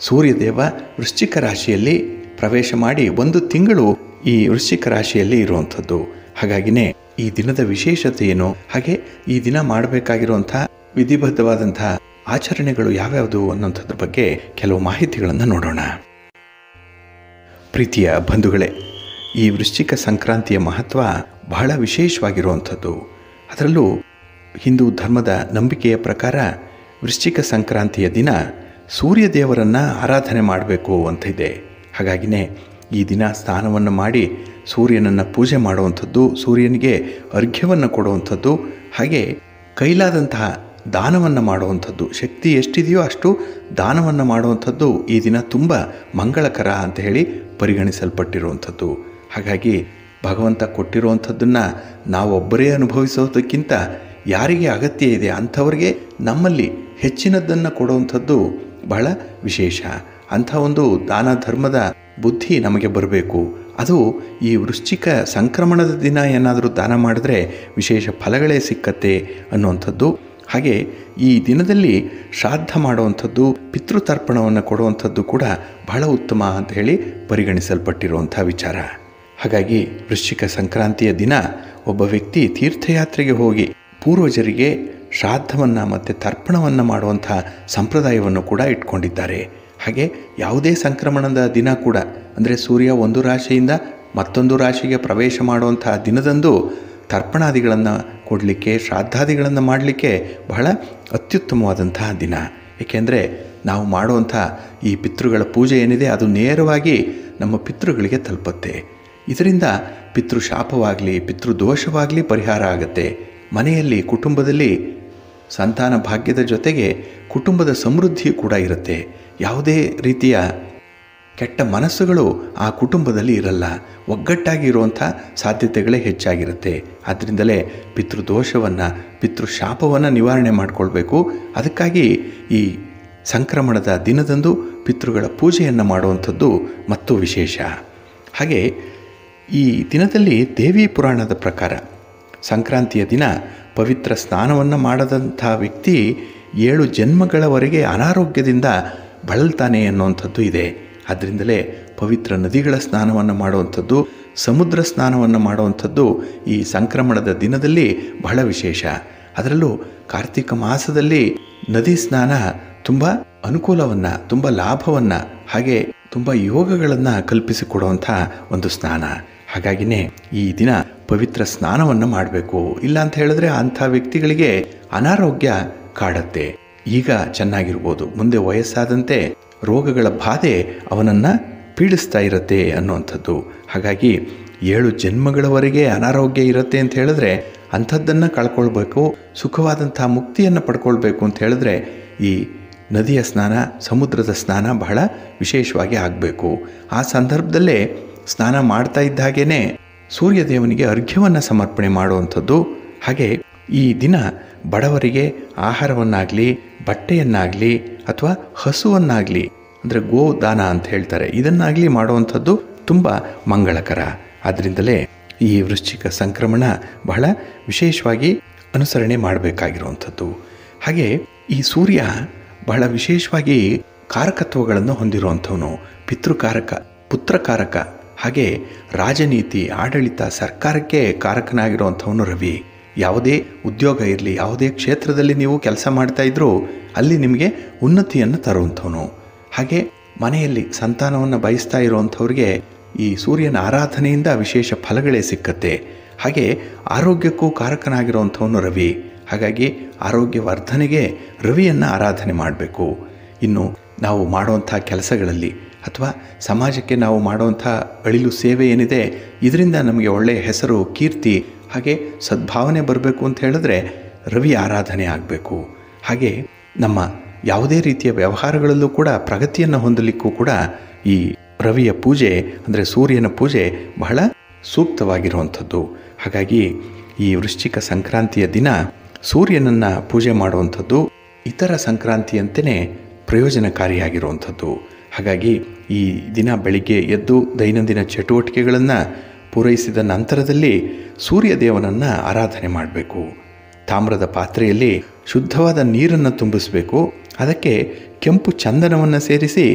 ಸೂರ್ಯದೇವ ವೃಶ್ಚಿಕ ರಾಶಿಯಲ್ಲಿ ಪ್ರವೇಶ ಮಾಡಿ 1 ತಿಂಗಳು ಈ ವೃಶ್ಚಿಕ ರಾಶಿಯಲ್ಲಿ ಇರುವಂಥದ್ದು. ಹಾಗಾಗಿನೇ ಈ ದಿನದ ವಿಶೇಷತೆ ಏನು, ಹಾಗೆ ಈ ದಿನ ಮಾಡಬೇಕಾಗಿರುವಂಥ ವಿಧಿಬದ್ಧವಾದಂಥ ಆಚರಣೆಗಳು ಯಾವ್ಯಾವುದು ಅನ್ನೋಂಥದ್ರ ಬಗ್ಗೆ ಕೆಲವು ಮಾಹಿತಿಗಳನ್ನು ನೋಡೋಣ. ಪ್ರೀತಿಯ ಬಂಧುಗಳೇ, ಈ ವೃಶ್ಚಿಕ ಸಂಕ್ರಾಂತಿಯ ಮಹತ್ವ ಬಹಳ ವಿಶೇಷವಾಗಿರುವಂಥದ್ದು. ಅದರಲ್ಲೂ ಹಿಂದೂ ಧರ್ಮದ ನಂಬಿಕೆಯ ಪ್ರಕಾರ ವೃಶ್ಚಿಕ ಸಂಕ್ರಾಂತಿಯ ದಿನ ಸೂರ್ಯದೇವರನ್ನು ಆರಾಧನೆ ಮಾಡಬೇಕು ಅಂತ ಇದೆ. ಹಾಗಾಗಿನೇ ಈ ದಿನ ಸ್ನಾನವನ್ನು ಮಾಡಿ ಸೂರ್ಯನನ್ನು ಪೂಜೆ ಮಾಡುವಂಥದ್ದು, ಸೂರ್ಯನಿಗೆ ಅರ್ಘ್ಯವನ್ನು ಕೊಡುವಂಥದ್ದು, ಹಾಗೆ ಕೈಲಾದಂತಹ ದಾನವನ್ನು ಮಾಡುವಂಥದ್ದು, ಶಕ್ತಿ ಎಷ್ಟಿದೆಯೋ ಅಷ್ಟು ದಾನವನ್ನು ಮಾಡುವಂಥದ್ದು ಈ ದಿನ ತುಂಬ ಮಂಗಳಕರ ಅಂತ ಹೇಳಿ ಪರಿಗಣಿಸಲ್ಪಟ್ಟಿರುವಂಥದ್ದು. ಹಾಗಾಗಿ ಭಗವಂತ ಕೊಟ್ಟಿರುವಂಥದ್ದನ್ನು ನಾವೊಬ್ಬರೇ ಅನುಭವಿಸೋದಕ್ಕಿಂತ ಯಾರಿಗೆ ಅಗತ್ಯ ಇದೆ ಅಂಥವ್ರಿಗೆ ನಮ್ಮಲ್ಲಿ ಹೆಚ್ಚಿನದ್ದನ್ನು ಕೊಡುವಂಥದ್ದು ಬಹಳ ವಿಶೇಷ. ಅಂಥ ಒಂದು ದಾನ ಧರ್ಮದ ಬುದ್ಧಿ ನಮಗೆ ಬರಬೇಕು. ಅದು ಈ ವೃಶ್ಚಿಕ ಸಂಕ್ರಮಣದ ದಿನ ಏನಾದರೂ ದಾನ ಮಾಡಿದ್ರೆ ವಿಶೇಷ ಫಲಗಳೇ ಸಿಕ್ಕತ್ತೆ ಅನ್ನುವಂಥದ್ದು. ಹಾಗೆ ಈ ದಿನದಲ್ಲಿ ಶ್ರಾದ್ದ ಮಾಡುವಂಥದ್ದು, ಪಿತೃತರ್ಪಣವನ್ನು ಕೊಡುವಂಥದ್ದು ಕೂಡ ಬಹಳ ಉತ್ತಮ ಅಂತ ಹೇಳಿ ಪರಿಗಣಿಸಲ್ಪಟ್ಟಿರುವಂಥ ವಿಚಾರ. ಹಾಗಾಗಿ ವೃಶ್ಚಿಕ ಸಂಕ್ರಾಂತಿಯ ದಿನ ಒಬ್ಬ ವ್ಯಕ್ತಿ ತೀರ್ಥಯಾತ್ರೆಗೆ ಹೋಗಿ ಪೂರ್ವಜರಿಗೆ ಶ್ರಾದ್ದವನ್ನು ಮತ್ತು ತರ್ಪಣವನ್ನು ಮಾಡುವಂಥ ಸಂಪ್ರದಾಯವನ್ನು ಕೂಡ ಇಟ್ಕೊಂಡಿದ್ದಾರೆ. ಹಾಗೆ ಯಾವುದೇ ಸಂಕ್ರಮಣದ ದಿನ ಕೂಡ, ಅಂದರೆ ಸೂರ್ಯ ಒಂದು ರಾಶಿಯಿಂದ ಮತ್ತೊಂದು ರಾಶಿಗೆ ಪ್ರವೇಶ ಮಾಡುವಂಥ ದಿನದಂದು ತರ್ಪಣಾದಿಗಳನ್ನು ಕೊಡಲಿಕ್ಕೆ, ಶ್ರಾದ್ದಾದಿಗಳನ್ನು ಮಾಡಲಿಕ್ಕೆ ಬಹಳ ಅತ್ಯುತ್ತಮವಾದಂತಹ ದಿನ. ಏಕೆಂದರೆ ನಾವು ಮಾಡುವಂಥ ಈ ಪಿತೃಗಳ ಪೂಜೆ ಏನಿದೆ ಅದು ನೇರವಾಗಿ ನಮ್ಮ ಪಿತೃಗಳಿಗೆ ತಲುಪುತ್ತೆ. ಇದರಿಂದ ಪಿತೃಶಾಪವಾಗಲಿ ಪಿತೃದೋಷವಾಗಲಿ ಪರಿಹಾರ ಆಗುತ್ತೆ. ಮನೆಯಲ್ಲಿ ಕುಟುಂಬದಲ್ಲಿ ಸಂತಾನ ಭಾಗ್ಯದ ಜೊತೆಗೆ ಕುಟುಂಬದ ಸಮೃದ್ಧಿ ಕೂಡ ಇರುತ್ತೆ. ಯಾವುದೇ ರೀತಿಯ ಕೆಟ್ಟ ಮನಸ್ಸುಗಳು ಆ ಕುಟುಂಬದಲ್ಲಿ ಇರಲ್ಲ, ಒಗ್ಗಟ್ಟಾಗಿ ಇರುವಂಥ ಸಾಧ್ಯತೆಗಳೇ ಹೆಚ್ಚಾಗಿರುತ್ತೆ. ಆದ್ದರಿಂದಲೇ ಪಿತೃದೋಷವನ್ನು ಪಿತೃಶಾಪವನ್ನು ನಿವಾರಣೆ ಮಾಡಿಕೊಳ್ಬೇಕು. ಅದಕ್ಕಾಗಿ ಈ ಸಂಕ್ರಮಣದ ದಿನದಂದು ಪಿತೃಗಳ ಪೂಜೆಯನ್ನು ಮಾಡುವಂಥದ್ದು ಮತ್ತು ವಿಶೇಷ. ಹಾಗೆ ಈ ದಿನದಲ್ಲಿ ದೇವಿ ಪುರಾಣದ ಪ್ರಕಾರ ಸಂಕ್ರಾಂತಿಯ ದಿನ ಪವಿತ್ರ ಸ್ನಾನವನ್ನು ಮಾಡದಂಥ ವ್ಯಕ್ತಿ 7 ಜನ್ಮಗಳವರೆಗೆ ಅನಾರೋಗ್ಯದಿಂದ ಬಳಲ್ತಾನೆ ಅನ್ನುವಂಥದ್ದು ಇದೆ. ಆದ್ದರಿಂದಲೇ ಪವಿತ್ರ ನದಿಗಳ ಸ್ನಾನವನ್ನು ಮಾಡುವಂಥದ್ದು, ಸಮುದ್ರ ಸ್ನಾನವನ್ನು ಮಾಡುವಂಥದ್ದು ಈ ಸಂಕ್ರಮಣದ ದಿನದಲ್ಲಿ ಬಹಳ ವಿಶೇಷ. ಅದರಲ್ಲೂ ಕಾರ್ತಿಕ ಮಾಸದಲ್ಲಿ ನದಿ ಸ್ನಾನ ತುಂಬ ಅನುಕೂಲವನ್ನು, ತುಂಬ ಲಾಭವನ್ನು, ಹಾಗೆ ತುಂಬ ಯೋಗಗಳನ್ನು ಕಲ್ಪಿಸಿಕೊಡುವಂಥ ಒಂದು ಸ್ನಾನ. ಹಾಗಾಗಿನೇ ಈ ದಿನ ಪವಿತ್ರ ಸ್ನಾನವನ್ನು ಮಾಡಬೇಕು. ಇಲ್ಲ ಅಂತ ಹೇಳಿದ್ರೆ ಅಂಥ ವ್ಯಕ್ತಿಗಳಿಗೆ ಅನಾರೋಗ್ಯ ಕಾಡತ್ತೆ. ಈಗ ಚೆನ್ನಾಗಿರ್ಬೋದು, ಮುಂದೆ ವಯಸ್ಸಾದಂತೆ ರೋಗಗಳ ಬಾಧೆ ಅವನನ್ನು ಪೀಡಿಸ್ತಾ ಇರುತ್ತೆ ಅನ್ನುವಂಥದ್ದು. ಹಾಗಾಗಿ 7 ಜನ್ಮಗಳವರೆಗೆ ಅನಾರೋಗ್ಯ ಇರುತ್ತೆ ಅಂತ ಹೇಳಿದ್ರೆ ಅಂಥದ್ದನ್ನು ಕಳ್ಕೊಳ್ಬೇಕು, ಸುಖವಾದಂಥ ಮುಕ್ತಿಯನ್ನು ಪಡ್ಕೊಳ್ಬೇಕು ಅಂತ ಹೇಳಿದ್ರೆ ಈ ನದಿಯ ಸ್ನಾನ, ಸಮುದ್ರದ ಸ್ನಾನ ಬಹಳ ವಿಶೇಷವಾಗಿ ಆಗಬೇಕು. ಆ ಸಂದರ್ಭದಲ್ಲೇ ಸ್ನಾನ ಮಾಡ್ತಾ ಇದ್ದ ಹಾಗೇ ಸೂರ್ಯದೇವನಿಗೆ ಅರ್ಘ್ಯವನ್ನು ಸಮರ್ಪಣೆ ಮಾಡುವಂಥದ್ದು. ಹಾಗೆ ಈ ದಿನ ಬಡವರಿಗೆ ಆಹಾರವನ್ನಾಗಲಿ, ಬಟ್ಟೆಯನ್ನಾಗಲಿ, ಅಥವಾ ಹಸುವನ್ನಾಗಲಿ, ಅಂದರೆ ಗೋದಾನ ಅಂತ ಹೇಳ್ತಾರೆ, ಇದನ್ನಾಗಲಿ ಮಾಡುವಂಥದ್ದು ತುಂಬ ಮಂಗಳಕರ. ಆದ್ದರಿಂದಲೇ ಈ ವೃಶ್ಚಿಕ ಸಂಕ್ರಮಣ ಬಹಳ ವಿಶೇಷವಾಗಿ ಅನುಸರಣೆ ಮಾಡಬೇಕಾಗಿರುವಂಥದ್ದು. ಹಾಗೆ ಈ ಸೂರ್ಯ ಬಹಳ ವಿಶೇಷವಾಗಿ ಕಾರಕತ್ವಗಳನ್ನು ಹೊಂದಿರುವಂಥವನು. ಪಿತೃಕಾರಕ, ಪುತ್ರಕಾರಕ, ಹಾಗೆ ರಾಜನೀತಿ, ಆಡಳಿತ, ಸರ್ಕಾರಕ್ಕೆ ಕಾರಕನಾಗಿರುವಂಥವನು ರವಿ. ಯಾವುದೇ ಉದ್ಯೋಗ ಇರಲಿ, ಯಾವುದೇ ಕ್ಷೇತ್ರದಲ್ಲಿ ನೀವು ಕೆಲಸ ಮಾಡ್ತಾ ಇದ್ರೂ ಅಲ್ಲಿ ನಿಮಗೆ ಉನ್ನತಿಯನ್ನು ತರುವಂಥವನು. ಹಾಗೆ ಮನೆಯಲ್ಲಿ ಸಂತಾನವನ್ನು ಬಯಸ್ತಾ ಇರುವಂಥವ್ರಿಗೆ ಈ ಸೂರ್ಯನ ಆರಾಧನೆಯಿಂದ ವಿಶೇಷ ಫಲಗಳೇ ಸಿಕ್ಕತ್ತೆ. ಹಾಗೆ ಆರೋಗ್ಯಕ್ಕೂ ಕಾರಕನಾಗಿರುವಂಥವನು ರವಿ. ಹಾಗಾಗಿ ಆರೋಗ್ಯ ವರ್ಧನೆಗೆ ರವಿಯನ್ನು ಆರಾಧನೆ ಮಾಡಬೇಕು. ಇನ್ನು ನಾವು ಮಾಡುವಂಥ ಕೆಲಸಗಳಲ್ಲಿ ಅಥವಾ ಸಮಾಜಕ್ಕೆ ನಾವು ಮಾಡುವಂಥ ಅಳಿಲು ಸೇವೆ ಏನಿದೆ, ಇದರಿಂದ ನಮಗೆ ಒಳ್ಳೆಯ ಹೆಸರು, ಕೀರ್ತಿ, ಹಾಗೆ ಸದ್ಭಾವನೆ ಬರಬೇಕು ಅಂತ ಹೇಳಿದ್ರೆ ರವಿ ಆರಾಧನೆ ಆಗಬೇಕು. ಹಾಗೆ ನಮ್ಮ ಯಾವುದೇ ರೀತಿಯ ವ್ಯವಹಾರಗಳಲ್ಲೂ ಕೂಡ ಪ್ರಗತಿಯನ್ನು ಹೊಂದಲಿಕ್ಕೂ ಕೂಡ ಈ ರವಿಯ ಪೂಜೆ, ಅಂದರೆ ಸೂರ್ಯನ ಪೂಜೆ ಬಹಳ ಸೂಕ್ತವಾಗಿರುವಂಥದ್ದು. ಹಾಗಾಗಿ ಈ ವೃಶ್ಚಿಕ ಸಂಕ್ರಾಂತಿಯ ದಿನ ಸೂರ್ಯನನ್ನು ಪೂಜೆ ಮಾಡುವಂಥದ್ದು ಇತರ ಸಂಕ್ರಾಂತಿಯಂತೆಯೇ ಪ್ರಯೋಜನಕಾರಿಯಾಗಿರುವಂಥದ್ದು. ಹಾಗಾಗಿ ಈ ದಿನ ಬೆಳಿಗ್ಗೆ ಎದ್ದು ದೈನಂದಿನ ಚಟುವಟಿಕೆಗಳನ್ನು ಪೂರೈಸಿದ ನಂತರದಲ್ಲಿ ಸೂರ್ಯದೇವನನ್ನು ಆರಾಧನೆ ಮಾಡಬೇಕು. ತಾಮ್ರದ ಪಾತ್ರೆಯಲ್ಲಿ ಶುದ್ಧವಾದ ನೀರನ್ನು ತುಂಬಿಸಬೇಕು. ಅದಕ್ಕೆ ಕೆಂಪು ಚಂದನವನ್ನು ಸೇರಿಸಿ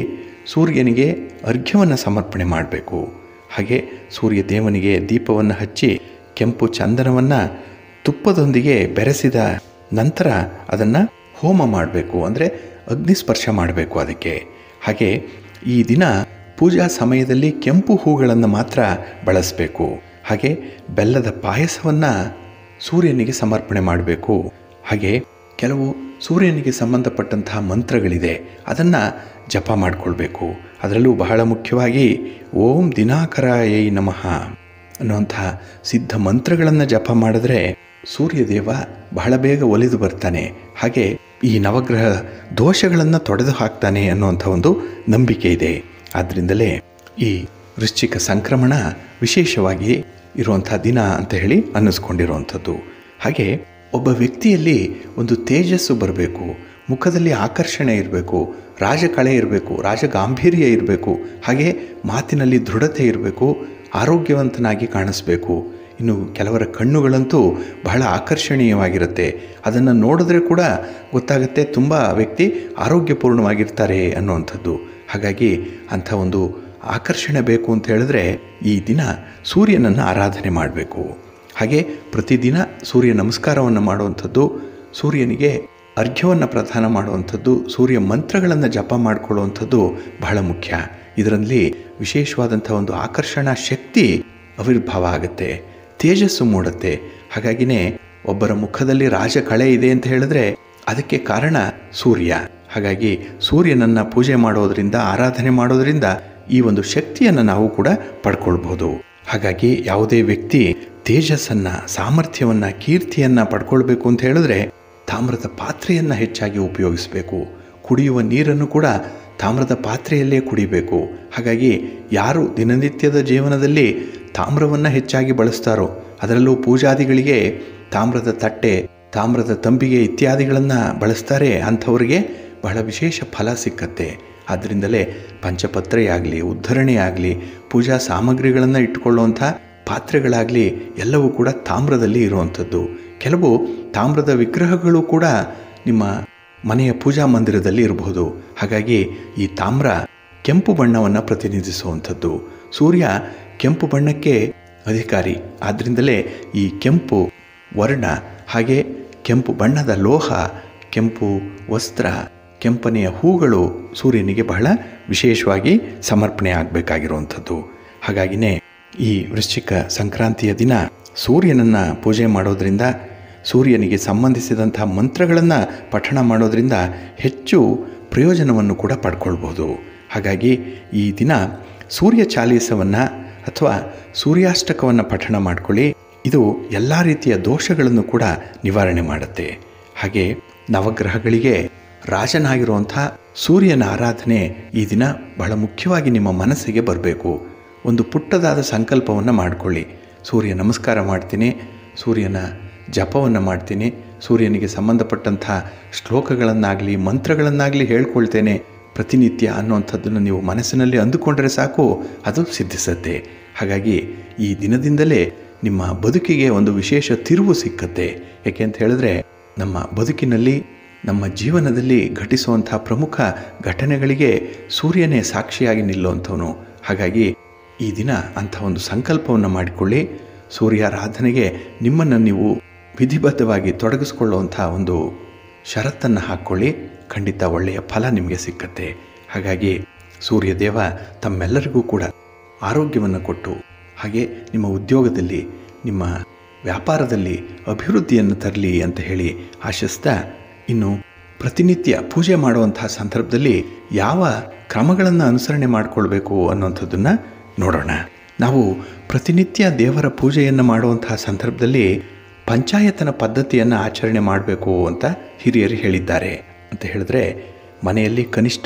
ಸೂರ್ಯನಿಗೆ ಅರ್ಘ್ಯವನ್ನು ಸಮರ್ಪಣೆ ಮಾಡಬೇಕು. ಹಾಗೆ ಸೂರ್ಯ ದೇವನಿಗೆ ದೀಪವನ್ನು ಹಚ್ಚಿ ಕೆಂಪು ಚಂದನವನ್ನು ತುಪ್ಪದೊಂದಿಗೆ ಬೆರೆಸಿದ ನಂತರ ಅದನ್ನು ಹೋಮ ಮಾಡಬೇಕು, ಅಂದರೆ ಅಗ್ನಿಸ್ಪರ್ಶ ಮಾಡಬೇಕು ಅದಕ್ಕೆ. ಹಾಗೆ ಈ ದಿನ ಪೂಜಾ ಸಮಯದಲ್ಲಿ ಕೆಂಪು ಹೂಗಳನ್ನು ಮಾತ್ರ ಬಳಸಬೇಕು. ಹಾಗೆ ಬೆಲ್ಲದ ಪಾಯಸವನ್ನು ಸೂರ್ಯನಿಗೆ ಸಮರ್ಪಣೆ ಮಾಡಬೇಕು. ಹಾಗೆ ಕೆಲವು ಸೂರ್ಯನಿಗೆ ಸಂಬಂಧಪಟ್ಟಂತಹ ಮಂತ್ರಗಳಿದೆ, ಅದನ್ನು ಜಪ ಮಾಡಿಕೊಳ್ಬೇಕು. ಅದರಲ್ಲೂ ಬಹಳ ಮುಖ್ಯವಾಗಿ ಓಂ ದಿನಾಕರಾಯೈ ನಮಃ ಅನ್ನುವಂತಹ ಸಿದ್ಧ ಮಂತ್ರಗಳನ್ನು ಜಪ ಮಾಡಿದ್ರೆ ಸೂರ್ಯದೇವ ಬಹಳ ಬೇಗ ಒಲಿದು ಬರ್ತಾನೆ. ಹಾಗೆ ಈ ನವಗ್ರಹ ದೋಷಗಳನ್ನು ತೊಡೆದು ಹಾಕ್ತಾನೆ ಅನ್ನುವಂಥ ಒಂದು ನಂಬಿಕೆ ಇದೆ. ಆದ್ದರಿಂದಲೇ ಈ ವೃಶ್ಚಿಕ ಸಂಕ್ರಮಣ ವಿಶೇಷವಾಗಿ ಇರುವಂಥ ದಿನ ಅಂತ ಹೇಳಿ ಅನ್ನಿಸ್ಕೊಂಡಿರುವಂಥದ್ದು. ಹಾಗೆ ಒಬ್ಬ ವ್ಯಕ್ತಿಯಲ್ಲಿ ಒಂದು ತೇಜಸ್ಸು ಬರಬೇಕು, ಮುಖದಲ್ಲಿ ಆಕರ್ಷಣೆ ಇರಬೇಕು, ರಾಜಕಳೆ ಇರಬೇಕು, ರಾಜಗಾಂಭೀರ್ಯ ಇರಬೇಕು, ಹಾಗೆ ಮಾತಿನಲ್ಲಿ ದೃಢತೆ ಇರಬೇಕು, ಆರೋಗ್ಯವಂತನಾಗಿ ಕಾಣಿಸ್ಬೇಕು. ಇನ್ನು ಕೆಲವರ ಕಣ್ಣುಗಳಂತೂ ಬಹಳ ಆಕರ್ಷಣೀಯವಾಗಿರುತ್ತೆ. ಅದನ್ನು ನೋಡಿದ್ರೆ ಕೂಡ ಗೊತ್ತಾಗುತ್ತೆ ತುಂಬ ವ್ಯಕ್ತಿ ಆರೋಗ್ಯಪೂರ್ಣವಾಗಿರ್ತಾರೆ ಅನ್ನುವಂಥದ್ದು. ಹಾಗಾಗಿ ಅಂಥ ಒಂದು ಆಕರ್ಷಣೆ ಬೇಕು ಅಂತ ಹೇಳಿದ್ರೆ ಈ ದಿನ ಸೂರ್ಯನನ್ನು ಆರಾಧನೆ ಮಾಡಬೇಕು. ಹಾಗೆ ಪ್ರತಿದಿನ ಸೂರ್ಯ ನಮಸ್ಕಾರವನ್ನು ಮಾಡುವಂಥದ್ದು, ಸೂರ್ಯನಿಗೆ ಅರ್ಘ್ಯವನ್ನು ಪ್ರದಾನ ಮಾಡುವಂಥದ್ದು, ಸೂರ್ಯ ಮಂತ್ರಗಳನ್ನು ಜಪ ಮಾಡಿಕೊಳ್ಳುವಂಥದ್ದು ಬಹಳ ಮುಖ್ಯ. ಇದರಲ್ಲಿ ವಿಶೇಷವಾದಂಥ ಒಂದು ಆಕರ್ಷಣಾ ಶಕ್ತಿ ಆವಿರ್ಭಾವ ಆಗುತ್ತೆ, ತೇಜಸ್ಸು ಮೂಡುತ್ತೆ. ಹಾಗಾಗಿನೇ ಒಬ್ಬರ ಮುಖದಲ್ಲಿ ರಾಜಕಳೆ ಇದೆ ಅಂತ ಹೇಳಿದ್ರೆ ಅದಕ್ಕೆ ಕಾರಣ ಸೂರ್ಯ. ಹಾಗಾಗಿ ಸೂರ್ಯನನ್ನು ಪೂಜೆ ಮಾಡೋದರಿಂದ, ಆರಾಧನೆ ಮಾಡೋದರಿಂದ ಈ ಒಂದು ಶಕ್ತಿಯನ್ನು ನಾವು ಕೂಡ ಪಡ್ಕೊಳ್ಬೋದು. ಹಾಗಾಗಿ ಯಾವುದೇ ವ್ಯಕ್ತಿ ತೇಜಸ್ಸನ್ನು, ಸಾಮರ್ಥ್ಯವನ್ನು, ಕೀರ್ತಿಯನ್ನು ಪಡ್ಕೊಳ್ಬೇಕು ಅಂತ ಹೇಳಿದ್ರೆ ತಾಮ್ರದ ಪಾತ್ರೆಯನ್ನು ಹೆಚ್ಚಾಗಿ ಉಪಯೋಗಿಸಬೇಕು. ಕುಡಿಯುವ ನೀರನ್ನು ಕೂಡ ತಾಮ್ರದ ಪಾತ್ರೆಯಲ್ಲೇ ಕುಡಿಬೇಕು. ಹಾಗಾಗಿ ಯಾರು ದಿನನಿತ್ಯದ ಜೀವನದಲ್ಲಿ ತಾಮ್ರವನ್ನು ಹೆಚ್ಚಾಗಿ ಬಳಸ್ತಾರೋ, ಅದರಲ್ಲೂ ಪೂಜಾದಿಗಳಿಗೆ ತಾಮ್ರದ ತಟ್ಟೆ, ತಾಮ್ರದ ತಂಬಿಗೆ ಇತ್ಯಾದಿಗಳನ್ನು ಬಳಸ್ತಾರೆ, ಅಂಥವರಿಗೆ ಬಹಳ ವಿಶೇಷ ಫಲ ಸಿಕ್ಕತ್ತೆ. ಆದ್ದರಿಂದಲೇ ಪಂಚಪತ್ರೆಯಾಗಲಿ, ಉದ್ಧರಣೆಯಾಗಲಿ, ಪೂಜಾ ಸಾಮಗ್ರಿಗಳನ್ನು ಇಟ್ಟುಕೊಳ್ಳುವಂಥ ಪಾತ್ರೆಗಳಾಗಲಿ ಎಲ್ಲವೂ ಕೂಡ ತಾಮ್ರದಲ್ಲಿ ಇರುವಂಥದ್ದು. ಕೆಲವು ತಾಮ್ರದ ವಿಗ್ರಹಗಳು ಕೂಡ ನಿಮ್ಮ ಮನೆಯ ಪೂಜಾ ಮಂದಿರದಲ್ಲಿ ಇರಬಹುದು. ಹಾಗಾಗಿ ಈ ತಾಮ್ರ ಕೆಂಪು ಬಣ್ಣವನ್ನು ಪ್ರತಿನಿಧಿಸುವಂಥದ್ದು. ಸೂರ್ಯ ಕೆಂಪು ಬಣ್ಣಕ್ಕೆ ಅಧಿಕಾರಿ. ಆದ್ದರಿಂದಲೇ ಈ ಕೆಂಪು ವರ್ಣ, ಹಾಗೆ ಕೆಂಪು ಬಣ್ಣದ ಲೋಹ, ಕೆಂಪು ವಸ್ತ್ರ, ಕೆಂಪನೆಯ ಹೂಗಳು ಸೂರ್ಯನಿಗೆ ಬಹಳ ವಿಶೇಷವಾಗಿ ಸಮರ್ಪಣೆ ಆಗಬೇಕಾಗಿರುವಂಥದ್ದು. ಹಾಗಾಗಿನೇ ಈ ವೃಶ್ಚಿಕ ಸಂಕ್ರಾಂತಿಯ ದಿನ ಸೂರ್ಯನನ್ನು ಪೂಜೆ ಮಾಡೋದರಿಂದ, ಸೂರ್ಯನಿಗೆ ಸಂಬಂಧಿಸಿದಂಥ ಮಂತ್ರಗಳನ್ನು ಪಠಣ ಮಾಡೋದರಿಂದ ಹೆಚ್ಚು ಪ್ರಯೋಜನವನ್ನು ಕೂಡ ಪಡ್ಕೊಳ್ಬೋದು. ಹಾಗಾಗಿ ಈ ದಿನ ಸೂರ್ಯ ಚಾಲೀಸವನ್ನು ಅಥವಾ ಸೂರ್ಯಾಷ್ಟಕವನ್ನು ಪಠಣ ಮಾಡಿಕೊಳ್ಳಿ. ಇದು ಎಲ್ಲ ರೀತಿಯ ದೋಷಗಳನ್ನು ಕೂಡ ನಿವಾರಣೆ ಮಾಡುತ್ತೆ. ಹಾಗೆ ನವಗ್ರಹಗಳಿಗೆ ರಾಜನಾಗಿರುವಂಥ ಸೂರ್ಯನ ಆರಾಧನೆ ಈ ದಿನ ಬಹಳ ಮುಖ್ಯವಾಗಿ ನಿಮ್ಮ ಮನಸ್ಸಿಗೆ ಬರಬೇಕು. ಒಂದು ಪುಟ್ಟದಾದ ಸಂಕಲ್ಪವನ್ನು ಮಾಡಿಕೊಳ್ಳಿ. ಸೂರ್ಯ ನಮಸ್ಕಾರ ಮಾಡ್ತೀನಿ, ಸೂರ್ಯನ ಜಪವನ್ನು ಮಾಡ್ತೀನಿ, ಸೂರ್ಯನಿಗೆ ಸಂಬಂಧಪಟ್ಟಂಥ ಶ್ಲೋಕಗಳನ್ನಾಗಲಿ ಮಂತ್ರಗಳನ್ನಾಗಲಿ ಹೇಳ್ಕೊಳ್ತೇನೆ ಪ್ರತಿನಿತ್ಯ ಅನ್ನುವಂಥದ್ದನ್ನು ನೀವು ಮನಸ್ಸಿನಲ್ಲಿ ಅಂದುಕೊಂಡರೆ ಸಾಕು, ಅದು ಸಿದ್ಧಿಸುತ್ತೆ. ಹಾಗಾಗಿ ಈ ದಿನದಿಂದಲೇ ನಿಮ್ಮ ಬದುಕಿಗೆ ಒಂದು ವಿಶೇಷ ತಿರುವು ಸಿಕ್ಕತ್ತೆ. ಯಾಕೆ ಅಂತ ಹೇಳಿದ್ರೆ ನಮ್ಮ ಬದುಕಿನಲ್ಲಿ, ನಮ್ಮ ಜೀವನದಲ್ಲಿ ಘಟಿಸುವಂಥ ಪ್ರಮುಖ ಘಟನೆಗಳಿಗೆ ಸೂರ್ಯನೇ ಸಾಕ್ಷಿಯಾಗಿ ನಿಲ್ಲುವಂಥವನು. ಹಾಗಾಗಿ ಈ ದಿನ ಅಂಥ ಒಂದು ಸಂಕಲ್ಪವನ್ನು ಮಾಡಿಕೊಳ್ಳಿ. ಸೂರ್ಯಾರಾಧನೆಗೆ ನಿಮ್ಮನ್ನು ನೀವು ವಿಧಿಬದ್ಧವಾಗಿ ತೊಡಗಿಸ್ಕೊಳ್ಳುವಂಥ ಒಂದು ಷರತ್ತನ್ನು ಹಾಕ್ಕೊಳ್ಳಿ. ಖಂಡಿತ ಒಳ್ಳೆಯ ಫಲ ನಿಮಗೆ ಸಿಕ್ಕತ್ತೆ. ಹಾಗಾಗಿ ಸೂರ್ಯದೇವ ತಮ್ಮೆಲ್ಲರಿಗೂ ಕೂಡ ಆರೋಗ್ಯವನ್ನು ಕೊಟ್ಟು, ಹಾಗೆ ನಿಮ್ಮ ಉದ್ಯೋಗದಲ್ಲಿ, ನಿಮ್ಮ ವ್ಯಾಪಾರದಲ್ಲಿ ಅಭಿವೃದ್ಧಿಯನ್ನು ತರಲಿ ಅಂತ ಹೇಳಿ ಆಶಿಸ್ತಾ, ಇನ್ನು ಪ್ರತಿನಿತ್ಯ ಪೂಜೆ ಮಾಡುವಂತಹ ಸಂದರ್ಭದಲ್ಲಿ ಯಾವ ಕ್ರಮಗಳನ್ನು ಅನುಸರಣೆ ಮಾಡಿಕೊಳ್ಬೇಕು ಅನ್ನುವಂಥದ್ದನ್ನು ನೋಡೋಣ. ನಾವು ಪ್ರತಿನಿತ್ಯ ದೇವರ ಪೂಜೆಯನ್ನು ಮಾಡುವಂತಹ ಸಂದರ್ಭದಲ್ಲಿ ಪಂಚಾಯತನ ಪದ್ಧತಿಯನ್ನು ಆಚರಣೆ ಮಾಡಬೇಕು ಅಂತ ಹಿರಿಯರು ಹೇಳಿದ್ದಾರೆ. ಅಂತ ಹೇಳಿದ್ರೆ ಮನೆಯಲ್ಲಿ ಕನಿಷ್ಠ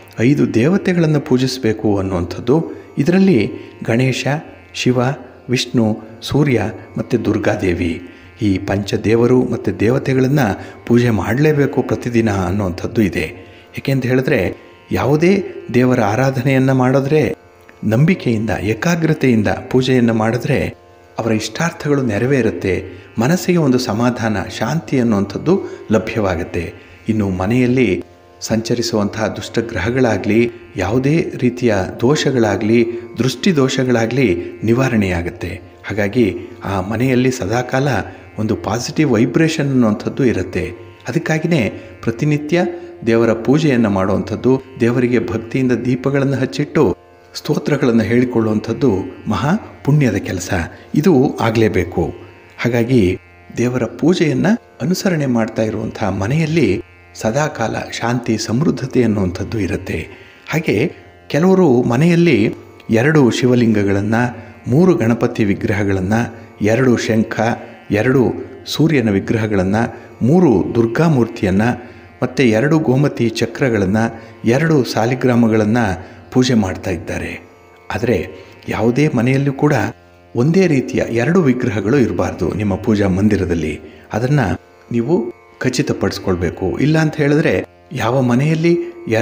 5 ದೇವತೆಗಳನ್ನು ಪೂಜಿಸಬೇಕು ಅನ್ನುವಂಥದ್ದು. ಇದರಲ್ಲಿ ಗಣೇಶ, ಶಿವ, ವಿಷ್ಣು, ಸೂರ್ಯ ಮತ್ತು ದುರ್ಗಾದೇವಿ, ಈ ಪಂಚದೇವರು ಮತ್ತು ದೇವತೆಗಳನ್ನು ಪೂಜೆ ಮಾಡಲೇಬೇಕು ಪ್ರತಿದಿನ ಅನ್ನುವಂಥದ್ದು ಇದೆ. ಏಕೆಂತ ಹೇಳಿದ್ರೆ ಯಾವುದೇ ದೇವರ ಆರಾಧನೆಯನ್ನು ಮಾಡಿದ್ರೆ ನಂಬಿಕೆಯಿಂದ, ಏಕಾಗ್ರತೆಯಿಂದ ಪೂಜೆಯನ್ನು ಮಾಡಿದ್ರೆ ಅವರ ಇಷ್ಟಾರ್ಥಗಳು ನೆರವೇರುತ್ತೆ. ಮನಸ್ಸಿಗೆ ಒಂದು ಸಮಾಧಾನ, ಶಾಂತಿ ಅನ್ನುವಂಥದ್ದು ಲಭ್ಯವಾಗುತ್ತೆ. ಇನ್ನು ಮನೆಯಲ್ಲಿ ಸಂಚರಿಸುವಂತಹ ದುಷ್ಟಗ್ರಹಗಳಾಗಲಿ, ಯಾವುದೇ ರೀತಿಯ ದೋಷಗಳಾಗಲಿ, ದೃಷ್ಟಿ ದೋಷಗಳಾಗಲಿ ನಿವಾರಣೆಯಾಗುತ್ತೆ. ಹಾಗಾಗಿ ಆ ಮನೆಯಲ್ಲಿ ಸದಾಕಾಲ ಒಂದು ಪಾಸಿಟಿವ್ ವೈಬ್ರೇಷನ್ ಅನ್ನುವಂಥದ್ದು ಇರುತ್ತೆ. ಅದಕ್ಕಾಗಿಯೇ ಪ್ರತಿನಿತ್ಯ ದೇವರ ಪೂಜೆಯನ್ನು ಮಾಡುವಂಥದ್ದು, ದೇವರಿಗೆ ಭಕ್ತಿಯಿಂದ ದೀಪಗಳನ್ನು ಹಚ್ಚಿಟ್ಟು ಸ್ತೋತ್ರಗಳನ್ನು ಹೇಳಿಕೊಳ್ಳುವಂಥದ್ದು ಮಹಾ ಪುಣ್ಯದ ಕೆಲಸ. ಇದು ಆಗಲೇಬೇಕು. ಹಾಗಾಗಿ ದೇವರ ಪೂಜೆಯನ್ನು ಅನುಸರಣೆ ಮಾಡ್ತಾ ಇರುವಂಥ ಮನೆಯಲ್ಲಿ ಸದಾಕಾಲ ಶಾಂತಿ ಸಮೃದ್ಧತೆ ಅನ್ನುವಂಥದ್ದು ಇರುತ್ತೆ. ಹಾಗೆ ಕೆಲವರು ಮನೆಯಲ್ಲಿ 2 ಶಿವಲಿಂಗಗಳನ್ನು, 3 ಗಣಪತಿ ವಿಗ್ರಹಗಳನ್ನು, 2 ಶಂಖ, 2 ಸೂರ್ಯನ ವಿಗ್ರಹಗಳನ್ನು, 3 ದುರ್ಗಾಮೂರ್ತಿಯನ್ನು ಮತ್ತು 2 ಗೋಮತಿ ಚಕ್ರಗಳನ್ನು, 2 ಸಾಲಿಗ್ರಾಮಗಳನ್ನು ಪೂಜೆ ಮಾಡ್ತಾ ಇದ್ದಾರೆ. ಆದರೆ ಯಾವುದೇ ಮನೆಯಲ್ಲೂ ಕೂಡ ಒಂದೇ ರೀತಿಯ 2 ವಿಗ್ರಹಗಳು ಇರಬಾರ್ದು ನಿಮ್ಮ ಪೂಜಾ ಮಂದಿರದಲ್ಲಿ. ಅದನ್ನು ನೀವು ಖಚಿತಪಡಿಸ್ಕೊಳ್ಬೇಕು. ಇಲ್ಲ ಅಂತ ಹೇಳಿದ್ರೆ ಯಾವ ಮನೆಯಲ್ಲಿ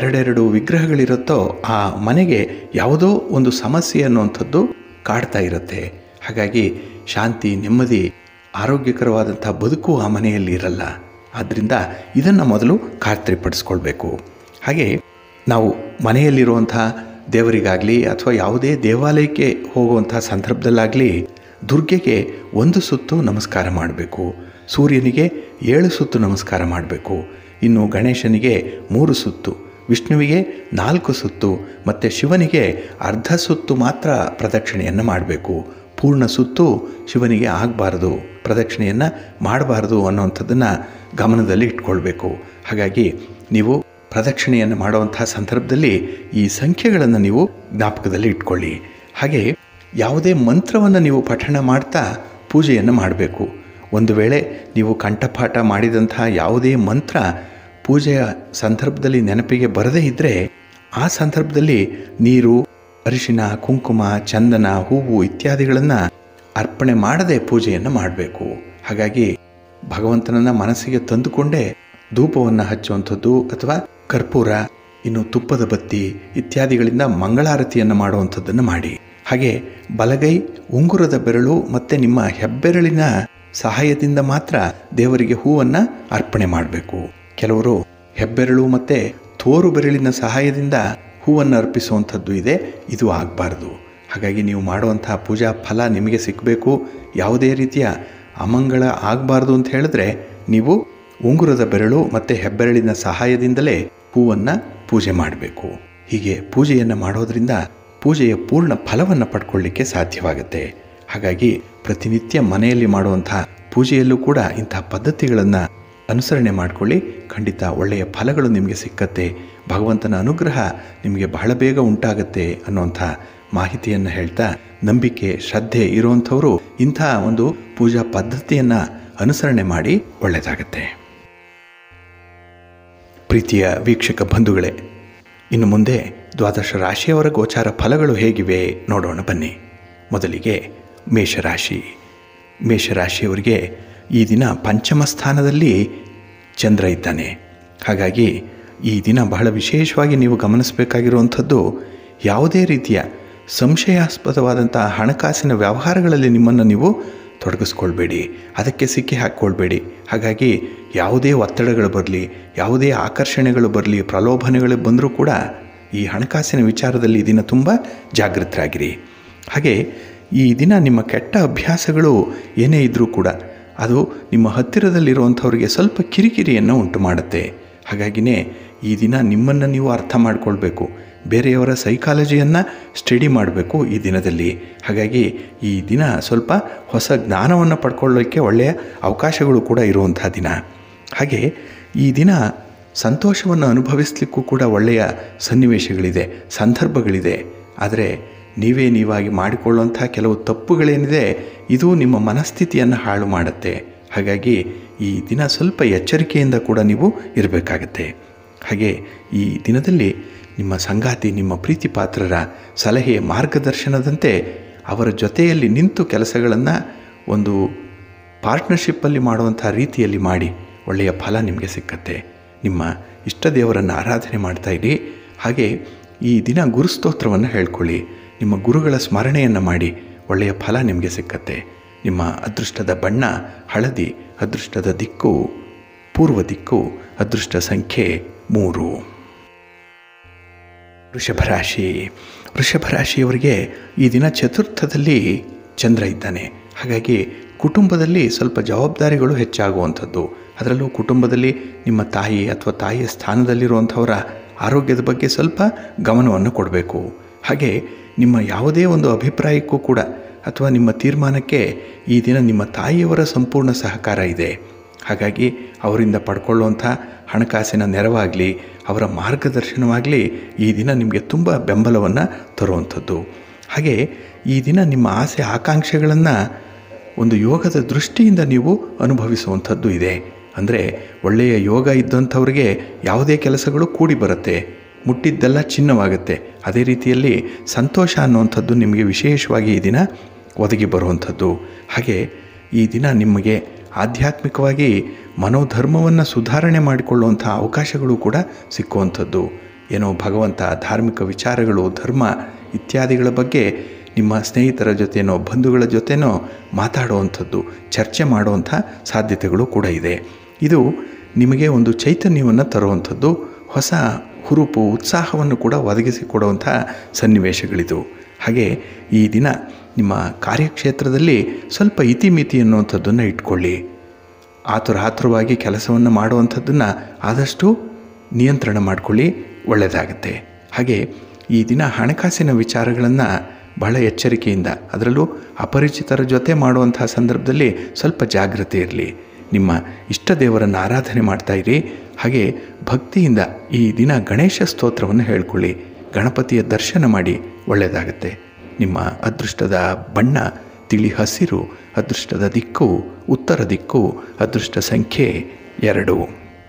2 ವಿಗ್ರಹಗಳಿರುತ್ತೋ ಆ ಮನೆಗೆ ಯಾವುದೋ ಒಂದು ಸಮಸ್ಯೆ ಅನ್ನುವಂಥದ್ದು ಕಾಡ್ತಾ ಇರುತ್ತೆ. ಹಾಗಾಗಿ ಶಾಂತಿ, ನೆಮ್ಮದಿ, ಆರೋಗ್ಯಕರವಾದಂಥ ಬದುಕು ಆ ಮನೆಯಲ್ಲಿ ಇರಲ್ಲ. ಆದ್ದರಿಂದ ಇದನ್ನು ಮೊದಲು ಖಾತ್ರಿಪಡಿಸ್ಕೊಳ್ಬೇಕು. ಹಾಗೆ ನಾವು ಮನೆಯಲ್ಲಿರುವಂಥ ದೇವರಿಗಾಗಲಿ ಅಥವಾ ಯಾವುದೇ ದೇವಾಲಯಕ್ಕೆ ಹೋಗುವಂಥ ಸಂದರ್ಭದಲ್ಲಾಗಲಿ ದುರ್ಗೆಗೆ 1 ಸುತ್ತು ನಮಸ್ಕಾರ ಮಾಡಬೇಕು, ಸೂರ್ಯನಿಗೆ 7 ಸುತ್ತು ನಮಸ್ಕಾರ ಮಾಡಬೇಕು, ಇನ್ನು ಗಣೇಶನಿಗೆ 3 ಸುತ್ತು, ವಿಷ್ಣುವಿಗೆ 4 ಸುತ್ತು ಮತ್ತು ಶಿವನಿಗೆ ಅರ್ಧ ಸುತ್ತು ಮಾತ್ರ ಪ್ರದಕ್ಷಿಣೆಯನ್ನು ಮಾಡಬೇಕು. ಪೂರ್ಣ ಸುತ್ತು ಶಿವನಿಗೆ ಆಗಬಾರ್ದು, ಪ್ರದಕ್ಷಿಣೆಯನ್ನು ಮಾಡಬಾರ್ದು ಅನ್ನೋವಂಥದ್ದನ್ನು ಗಮನದಲ್ಲಿ ಇಟ್ಕೊಳ್ಬೇಕು. ಹಾಗಾಗಿ ನೀವು ಪ್ರದಕ್ಷಿಣೆಯನ್ನು ಮಾಡುವಂಥ ಸಂದರ್ಭದಲ್ಲಿ ಈ ಸಂಖ್ಯೆಗಳನ್ನು ನೀವು ಜ್ಞಾಪಕದಲ್ಲಿ ಇಟ್ಕೊಳ್ಳಿ. ಹಾಗೆ ಯಾವುದೇ ಮಂತ್ರವನ್ನು ನೀವು ಪಠಣ ಮಾಡ್ತಾ ಪೂಜೆಯನ್ನು ಮಾಡಬೇಕು. ಒಂದು ವೇಳೆ ನೀವು ಕಂಠಪಾಠ ಮಾಡಿದಂಥ ಯಾವುದೇ ಮಂತ್ರ ಪೂಜೆಯ ಸಂದರ್ಭದಲ್ಲಿ ನೆನಪಿಗೆ ಬರದೇ ಇದ್ದರೆ ಆ ಸಂದರ್ಭದಲ್ಲಿ ನೀರು, ಅರಿಶಿನ, ಕುಂಕುಮ, ಚಂದನ, ಹೂವು ಇತ್ಯಾದಿಗಳನ್ನು ಅರ್ಪಣೆ ಮಾಡದೆ ಪೂಜೆಯನ್ನು ಮಾಡಬೇಕು. ಹಾಗಾಗಿ ಭಗವಂತನನ್ನು ಮನಸ್ಸಿಗೆ ತಂದುಕೊಂಡೇ ಧೂಪವನ್ನು ಹಚ್ಚುವಂಥದ್ದು ಅಥವಾ ಕರ್ಪೂರ, ಇನ್ನು ತುಪ್ಪದ ಬತ್ತಿ ಇತ್ಯಾದಿಗಳಿಂದ ಮಂಗಳಾರತಿಯನ್ನು ಮಾಡುವಂಥದ್ದನ್ನು ಮಾಡಿ. ಹಾಗೆ ಬಲಗೈ, ಉಂಗುರದ ಬೆರಳು ಮತ್ತು ನಿಮ್ಮ ಹೆಬ್ಬೆರಳಿನ ಸಹಾಯದಿಂದ ಮಾತ್ರ ದೇವರಿಗೆ ಹೂವನ್ನು ಅರ್ಪಣೆ ಮಾಡಬೇಕು. ಕೆಲವರು ಹೆಬ್ಬೆರಳು ಮತ್ತು ತೋರು ಬೆರಳಿನ ಸಹಾಯದಿಂದ ಹೂವನ್ನು ಅರ್ಪಿಸುವಂಥದ್ದು ಇದೆ. ಇದು ಆಗಬಾರ್ದು. ಹಾಗಾಗಿ ನೀವು ಮಾಡುವಂಥ ಪೂಜಾ ಫಲ ನಿಮಗೆ ಸಿಕ್ಕಬೇಕು, ಯಾವುದೇ ರೀತಿಯ ಅಮಂಗಳ ಆಗಬಾರ್ದು ಅಂತ ಹೇಳಿದ್ರೆ ನೀವು ಉಂಗುರದ ಬೆರಳು ಮತ್ತು ಹೆಬ್ಬೆರಳಿನ ಸಹಾಯದಿಂದಲೇ ಹೂವನ್ನು ಪೂಜೆ ಮಾಡಬೇಕು. ಹೀಗೆ ಪೂಜೆಯನ್ನು ಮಾಡೋದರಿಂದ ಪೂಜೆಯ ಪೂರ್ಣ ಫಲವನ್ನು ಪಡ್ಕೊಳ್ಳಿಕ್ಕೆ ಸಾಧ್ಯವಾಗುತ್ತೆ. ಹಾಗಾಗಿ ಪ್ರತಿನಿತ್ಯ ಮನೆಯಲ್ಲಿ ಮಾಡುವಂಥ ಪೂಜೆಯಲ್ಲೂ ಕೂಡ ಇಂಥ ಪದ್ಧತಿಗಳನ್ನು ಅನುಸರಣೆ ಮಾಡಿಕೊಳ್ಳಿ. ಖಂಡಿತ ಒಳ್ಳೆಯ ಫಲಗಳು ನಿಮಗೆ ಸಿಕ್ಕತ್ತೆ. ಭಗವಂತನ ಅನುಗ್ರಹ ನಿಮಗೆ ಬಹಳ ಬೇಗ ಉಂಟಾಗತ್ತೆ ಅನ್ನುವಂಥ ಮಾಹಿತಿಯನ್ನು ಹೇಳ್ತಾ, ನಂಬಿಕೆ, ಶ್ರದ್ಧೆ ಇರುವಂಥವರು ಇಂಥ ಒಂದು ಪೂಜಾ ಪದ್ಧತಿಯನ್ನು ಅನುಸರಣೆ ಮಾಡಿ ಒಳ್ಳೆಯದಾಗತ್ತೆ. ಪ್ರೀತಿಯ ವೀಕ್ಷಕ ಬಂಧುಗಳೇ, ಇನ್ನು ಮುಂದೆ 12 ರಾಶಿಯವರ ಗೋಚಾರ ಫಲಗಳು ಹೇಗಿವೆ ನೋಡೋಣ ಬನ್ನಿ. ಮೊದಲಿಗೆ ಮೇಷರಾಶಿ. ಮೇಷರಾಶಿಯವರಿಗೆ ಈ ದಿನ ಪಂಚಮ ಸ್ಥಾನದಲ್ಲಿ ಚಂದ್ರ ಇದ್ದಾನೆ. ಹಾಗಾಗಿ ಈ ದಿನ ಬಹಳ ವಿಶೇಷವಾಗಿ ನೀವು ಗಮನಿಸಬೇಕಾಗಿರುವಂಥದ್ದು, ಯಾವುದೇ ರೀತಿಯ ಸಂಶಯಾಸ್ಪದವಾದಂಥ ಹಣಕಾಸಿನ ವ್ಯವಹಾರಗಳಲ್ಲಿ ನಿಮ್ಮನ್ನು ನೀವು ತೊಡಗಿಸ್ಕೊಳ್ಬೇಡಿ, ಅದಕ್ಕೆ ಸಿಕ್ಕಿ ಹಾಕ್ಕೊಳ್ಬೇಡಿ. ಹಾಗಾಗಿ ಯಾವುದೇ ಒತ್ತಡಗಳು ಬರಲಿ, ಯಾವುದೇ ಆಕರ್ಷಣೆಗಳು ಬರಲಿ, ಪ್ರಲೋಭನೆಗಳು ಬಂದರೂ ಕೂಡ ಈ ಹಣಕಾಸಿನ ವಿಚಾರದಲ್ಲಿ ಈ ದಿನ ತುಂಬ ಜಾಗೃತರಾಗಿರಿ. ಹಾಗೆ ಈ ದಿನ ನಿಮ್ಮ ಕೆಟ್ಟ ಅಭ್ಯಾಸಗಳು ಏನೇ ಇದ್ದರೂ ಕೂಡ ಅದು ನಿಮ್ಮ ಹತ್ತಿರದಲ್ಲಿರುವಂಥವ್ರಿಗೆ ಸ್ವಲ್ಪ ಕಿರಿಕಿರಿಯನ್ನು ಉಂಟು ಮಾಡುತ್ತೆ. ಹಾಗಾಗಿಯೇ ಈ ದಿನ ನಿಮ್ಮನ್ನು ನೀವು ಅರ್ಥ ಮಾಡಿಕೊಳ್ಬೇಕು, ಬೇರೆಯವರ ಸೈಕಾಲಜಿಯನ್ನು ಸ್ಟಡಿ ಮಾಡಬೇಕು ಈ ದಿನದಲ್ಲಿ. ಹಾಗಾಗಿ ಈ ದಿನ ಸ್ವಲ್ಪ ಹೊಸ ಜ್ಞಾನವನ್ನು ಪಡ್ಕೊಳ್ಳೋಕ್ಕೆ ಒಳ್ಳೆಯ ಅವಕಾಶಗಳು ಕೂಡ ಇರುವಂಥ ದಿನ. ಹಾಗೆ ಈ ದಿನ ಸಂತೋಷವನ್ನು ಅನುಭವಿಸಲಿಕ್ಕೂ ಕೂಡ ಒಳ್ಳೆಯ ಸನ್ನಿವೇಶಗಳಿದೆ, ಸಂದರ್ಭಗಳಿದೆ. ಆದರೆ ನೀವಾಗಿ ಮಾಡಿಕೊಳ್ಳುವಂಥ ಕೆಲವು ತಪ್ಪುಗಳೇನಿದೆ ಇದು ನಿಮ್ಮ ಮನಸ್ಥಿತಿಯನ್ನು ಹಾಳು ಮಾಡುತ್ತೆ. ಹಾಗಾಗಿ ಈ ದಿನ ಸ್ವಲ್ಪ ಎಚ್ಚರಿಕೆಯಿಂದ ಕೂಡ ನೀವು ಇರಬೇಕಾಗತ್ತೆ. ಹಾಗೆ ಈ ದಿನದಲ್ಲಿ ನಿಮ್ಮ ಸಂಗಾತಿ, ನಿಮ್ಮ ಪ್ರೀತಿ ಪಾತ್ರರ ಸಲಹೆ, ಮಾರ್ಗದರ್ಶನದಂತೆ ಅವರ ಜೊತೆಯಲ್ಲಿ ನಿಂತು ಕೆಲಸಗಳನ್ನು ಒಂದು ಪಾರ್ಟ್ನರ್ಶಿಪ್ಪಲ್ಲಿ ಮಾಡುವಂಥ ರೀತಿಯಲ್ಲಿ ಮಾಡಿ ಒಳ್ಳೆಯ ಫಲ ನಿಮಗೆ ಸಿಕ್ಕತ್ತೆ. ನಿಮ್ಮ ಇಷ್ಟ ದೇವರನ್ನು ಆರಾಧನೆ ಮಾಡ್ತಾಯಿರಿ. ಹಾಗೆ ಈ ದಿನ ಗುರುಸ್ತೋತ್ರವನ್ನು ಹೇಳ್ಕೊಳ್ಳಿ, ನಿಮ್ಮ ಗುರುಗಳ ಸ್ಮರಣೆಯನ್ನು ಮಾಡಿ ಒಳ್ಳೆಯ ಫಲ ನಿಮಗೆ ಸಿಕ್ಕತ್ತೆ. ನಿಮ್ಮ ಅದೃಷ್ಟದ ಬಣ್ಣ ಹಳದಿ, ಅದೃಷ್ಟದ ದಿಕ್ಕು ಪೂರ್ವ ದಿಕ್ಕು, ಅದೃಷ್ಟ ಸಂಖ್ಯೆ 3. ವೃಷಭ ರಾಶಿಯವರಿಗೆ ಈ ದಿನ ಚತುರ್ಥದಲ್ಲಿ ಚಂದ್ರ ಇದ್ದಾನೆ. ಹಾಗಾಗಿ ಕುಟುಂಬದಲ್ಲಿ ಸ್ವಲ್ಪ ಜವಾಬ್ದಾರಿಗಳು ಹೆಚ್ಚಾಗುವಂಥದ್ದು. ಅದರಲ್ಲೂ ಕುಟುಂಬದಲ್ಲಿ ನಿಮ್ಮ ತಾಯಿ ಅಥವಾ ತಾಯಿಯ ಸ್ಥಾನದಲ್ಲಿರುವಂಥವರ ಆರೋಗ್ಯದ ಬಗ್ಗೆ ಸ್ವಲ್ಪ ಗಮನವನ್ನು ಕೊಡಬೇಕು. ಹಾಗೆ ನಿಮ್ಮ ಯಾವುದೇ ಒಂದು ಅಭಿಪ್ರಾಯಕ್ಕೂ ಕೂಡ ಅಥವಾ ನಿಮ್ಮ ತೀರ್ಮಾನಕ್ಕೆ ಈ ದಿನ ನಿಮ್ಮ ತಾಯಿಯವರ ಸಂಪೂರ್ಣ ಸಹಕಾರ ಇದೆ. ಹಾಗಾಗಿ ಅವರಿಂದ ಪಡ್ಕೊಳ್ಳುವಂಥ ಹಣಕಾಸಿನ ನೆರವಾಗಲಿ, ಅವರ ಮಾರ್ಗದರ್ಶನವಾಗಲಿ ಈ ದಿನ ನಿಮಗೆ ತುಂಬ ಬೆಂಬಲವನ್ನು ತರುವಂಥದ್ದು. ಹಾಗೆ ಈ ದಿನ ನಿಮ್ಮ ಆಸೆ ಆಕಾಂಕ್ಷೆಗಳನ್ನು ಒಂದು ಯೋಗದ ದೃಷ್ಟಿಯಿಂದ ನೀವು ಅನುಭವಿಸುವಂಥದ್ದು ಇದೆ. ಅಂದರೆ ಒಳ್ಳೆಯ ಯೋಗ ಇದ್ದಂಥವ್ರಿಗೆ ಯಾವುದೇ ಕೆಲಸಗಳು ಕೂಡಿ ಬರುತ್ತೆ, ಮುಟ್ಟಿದ್ದೆಲ್ಲ ಚಿನ್ನವಾಗುತ್ತೆ. ಅದೇ ರೀತಿಯಲ್ಲಿ ಸಂತೋಷ ಅನ್ನುವಂಥದ್ದು ನಿಮಗೆ ವಿಶೇಷವಾಗಿ ಈ ದಿನ ಒದಗಿ ಬರುವಂಥದ್ದು. ಹಾಗೆ ಈ ದಿನ ನಿಮಗೆ ಆಧ್ಯಾತ್ಮಿಕವಾಗಿ ಮನೋಧರ್ಮವನ್ನು ಸುಧಾರಣೆ ಮಾಡಿಕೊಳ್ಳುವಂಥ ಅವಕಾಶಗಳು ಕೂಡ ಸಿಕ್ಕುವಂಥದ್ದು. ಏನೋ ಭಗವಂತ, ಧಾರ್ಮಿಕ ವಿಚಾರಗಳು, ಧರ್ಮ ಇತ್ಯಾದಿಗಳ ಬಗ್ಗೆ ನಿಮ್ಮ ಸ್ನೇಹಿತರ ಜೊತೆನೋ ಬಂಧುಗಳ ಜೊತೆನೋ ಮಾತಾಡುವಂಥದ್ದು, ಚರ್ಚೆ ಮಾಡುವಂಥ ಸಾಧ್ಯತೆಗಳು ಕೂಡ ಇದೆ. ಇದು ನಿಮಗೆ ಒಂದು ಚೈತನ್ಯವನ್ನು ತರುವಂಥದ್ದು, ಹೊಸ ಹುರುಪು, ಉತ್ಸಾಹವನ್ನು ಕೂಡ ಒದಗಿಸಿಕೊಡುವಂಥ ಸನ್ನಿವೇಶಗಳಿದು. ಹಾಗೆ ಈ ದಿನ ನಿಮ್ಮ ಕಾರ್ಯಕ್ಷೇತ್ರದಲ್ಲಿ ಸ್ವಲ್ಪ ಇತಿಮಿತಿ ಅನ್ನುವಂಥದ್ದನ್ನು ಇಟ್ಕೊಳ್ಳಿ. ಆತುರವಾಗಿ ಕೆಲಸವನ್ನು ಮಾಡುವಂಥದ್ದನ್ನು ಆದಷ್ಟು ನಿಯಂತ್ರಣ ಮಾಡಿಕೊಳ್ಳಿ, ಒಳ್ಳೆಯದಾಗುತ್ತೆ. ಹಾಗೆ ಈ ದಿನ ಹಣಕಾಸಿನ ವಿಚಾರಗಳನ್ನು ಬಹಳ ಎಚ್ಚರಿಕೆಯಿಂದ, ಅದರಲ್ಲೂ ಅಪರಿಚಿತರ ಜೊತೆ ಮಾಡುವಂಥ ಸಂದರ್ಭದಲ್ಲಿ ಸ್ವಲ್ಪ ಜಾಗ್ರತೆ ಇರಲಿ. ನಿಮ್ಮ ಇಷ್ಟ ದೇವರನ್ನು ಆರಾಧನೆ ಮಾಡ್ತಾಯಿರಿ. ಹಾಗೆ ಭಕ್ತಿಯಿಂದ ಈ ದಿನ ಗಣೇಶ ಸ್ತೋತ್ರವನ್ನು ಹೇಳ್ಕೊಳ್ಳಿ, ಗಣಪತಿಯ ದರ್ಶನ ಮಾಡಿ, ಒಳ್ಳೆಯದಾಗುತ್ತೆ. ನಿಮ್ಮ ಅದೃಷ್ಟದ ಬಣ್ಣ ತಿಳಿ ಹಸಿರು, ಅದೃಷ್ಟದ ದಿಕ್ಕು ಉತ್ತರ ದಿಕ್ಕು, ಅದೃಷ್ಟ ಸಂಖ್ಯೆ 2.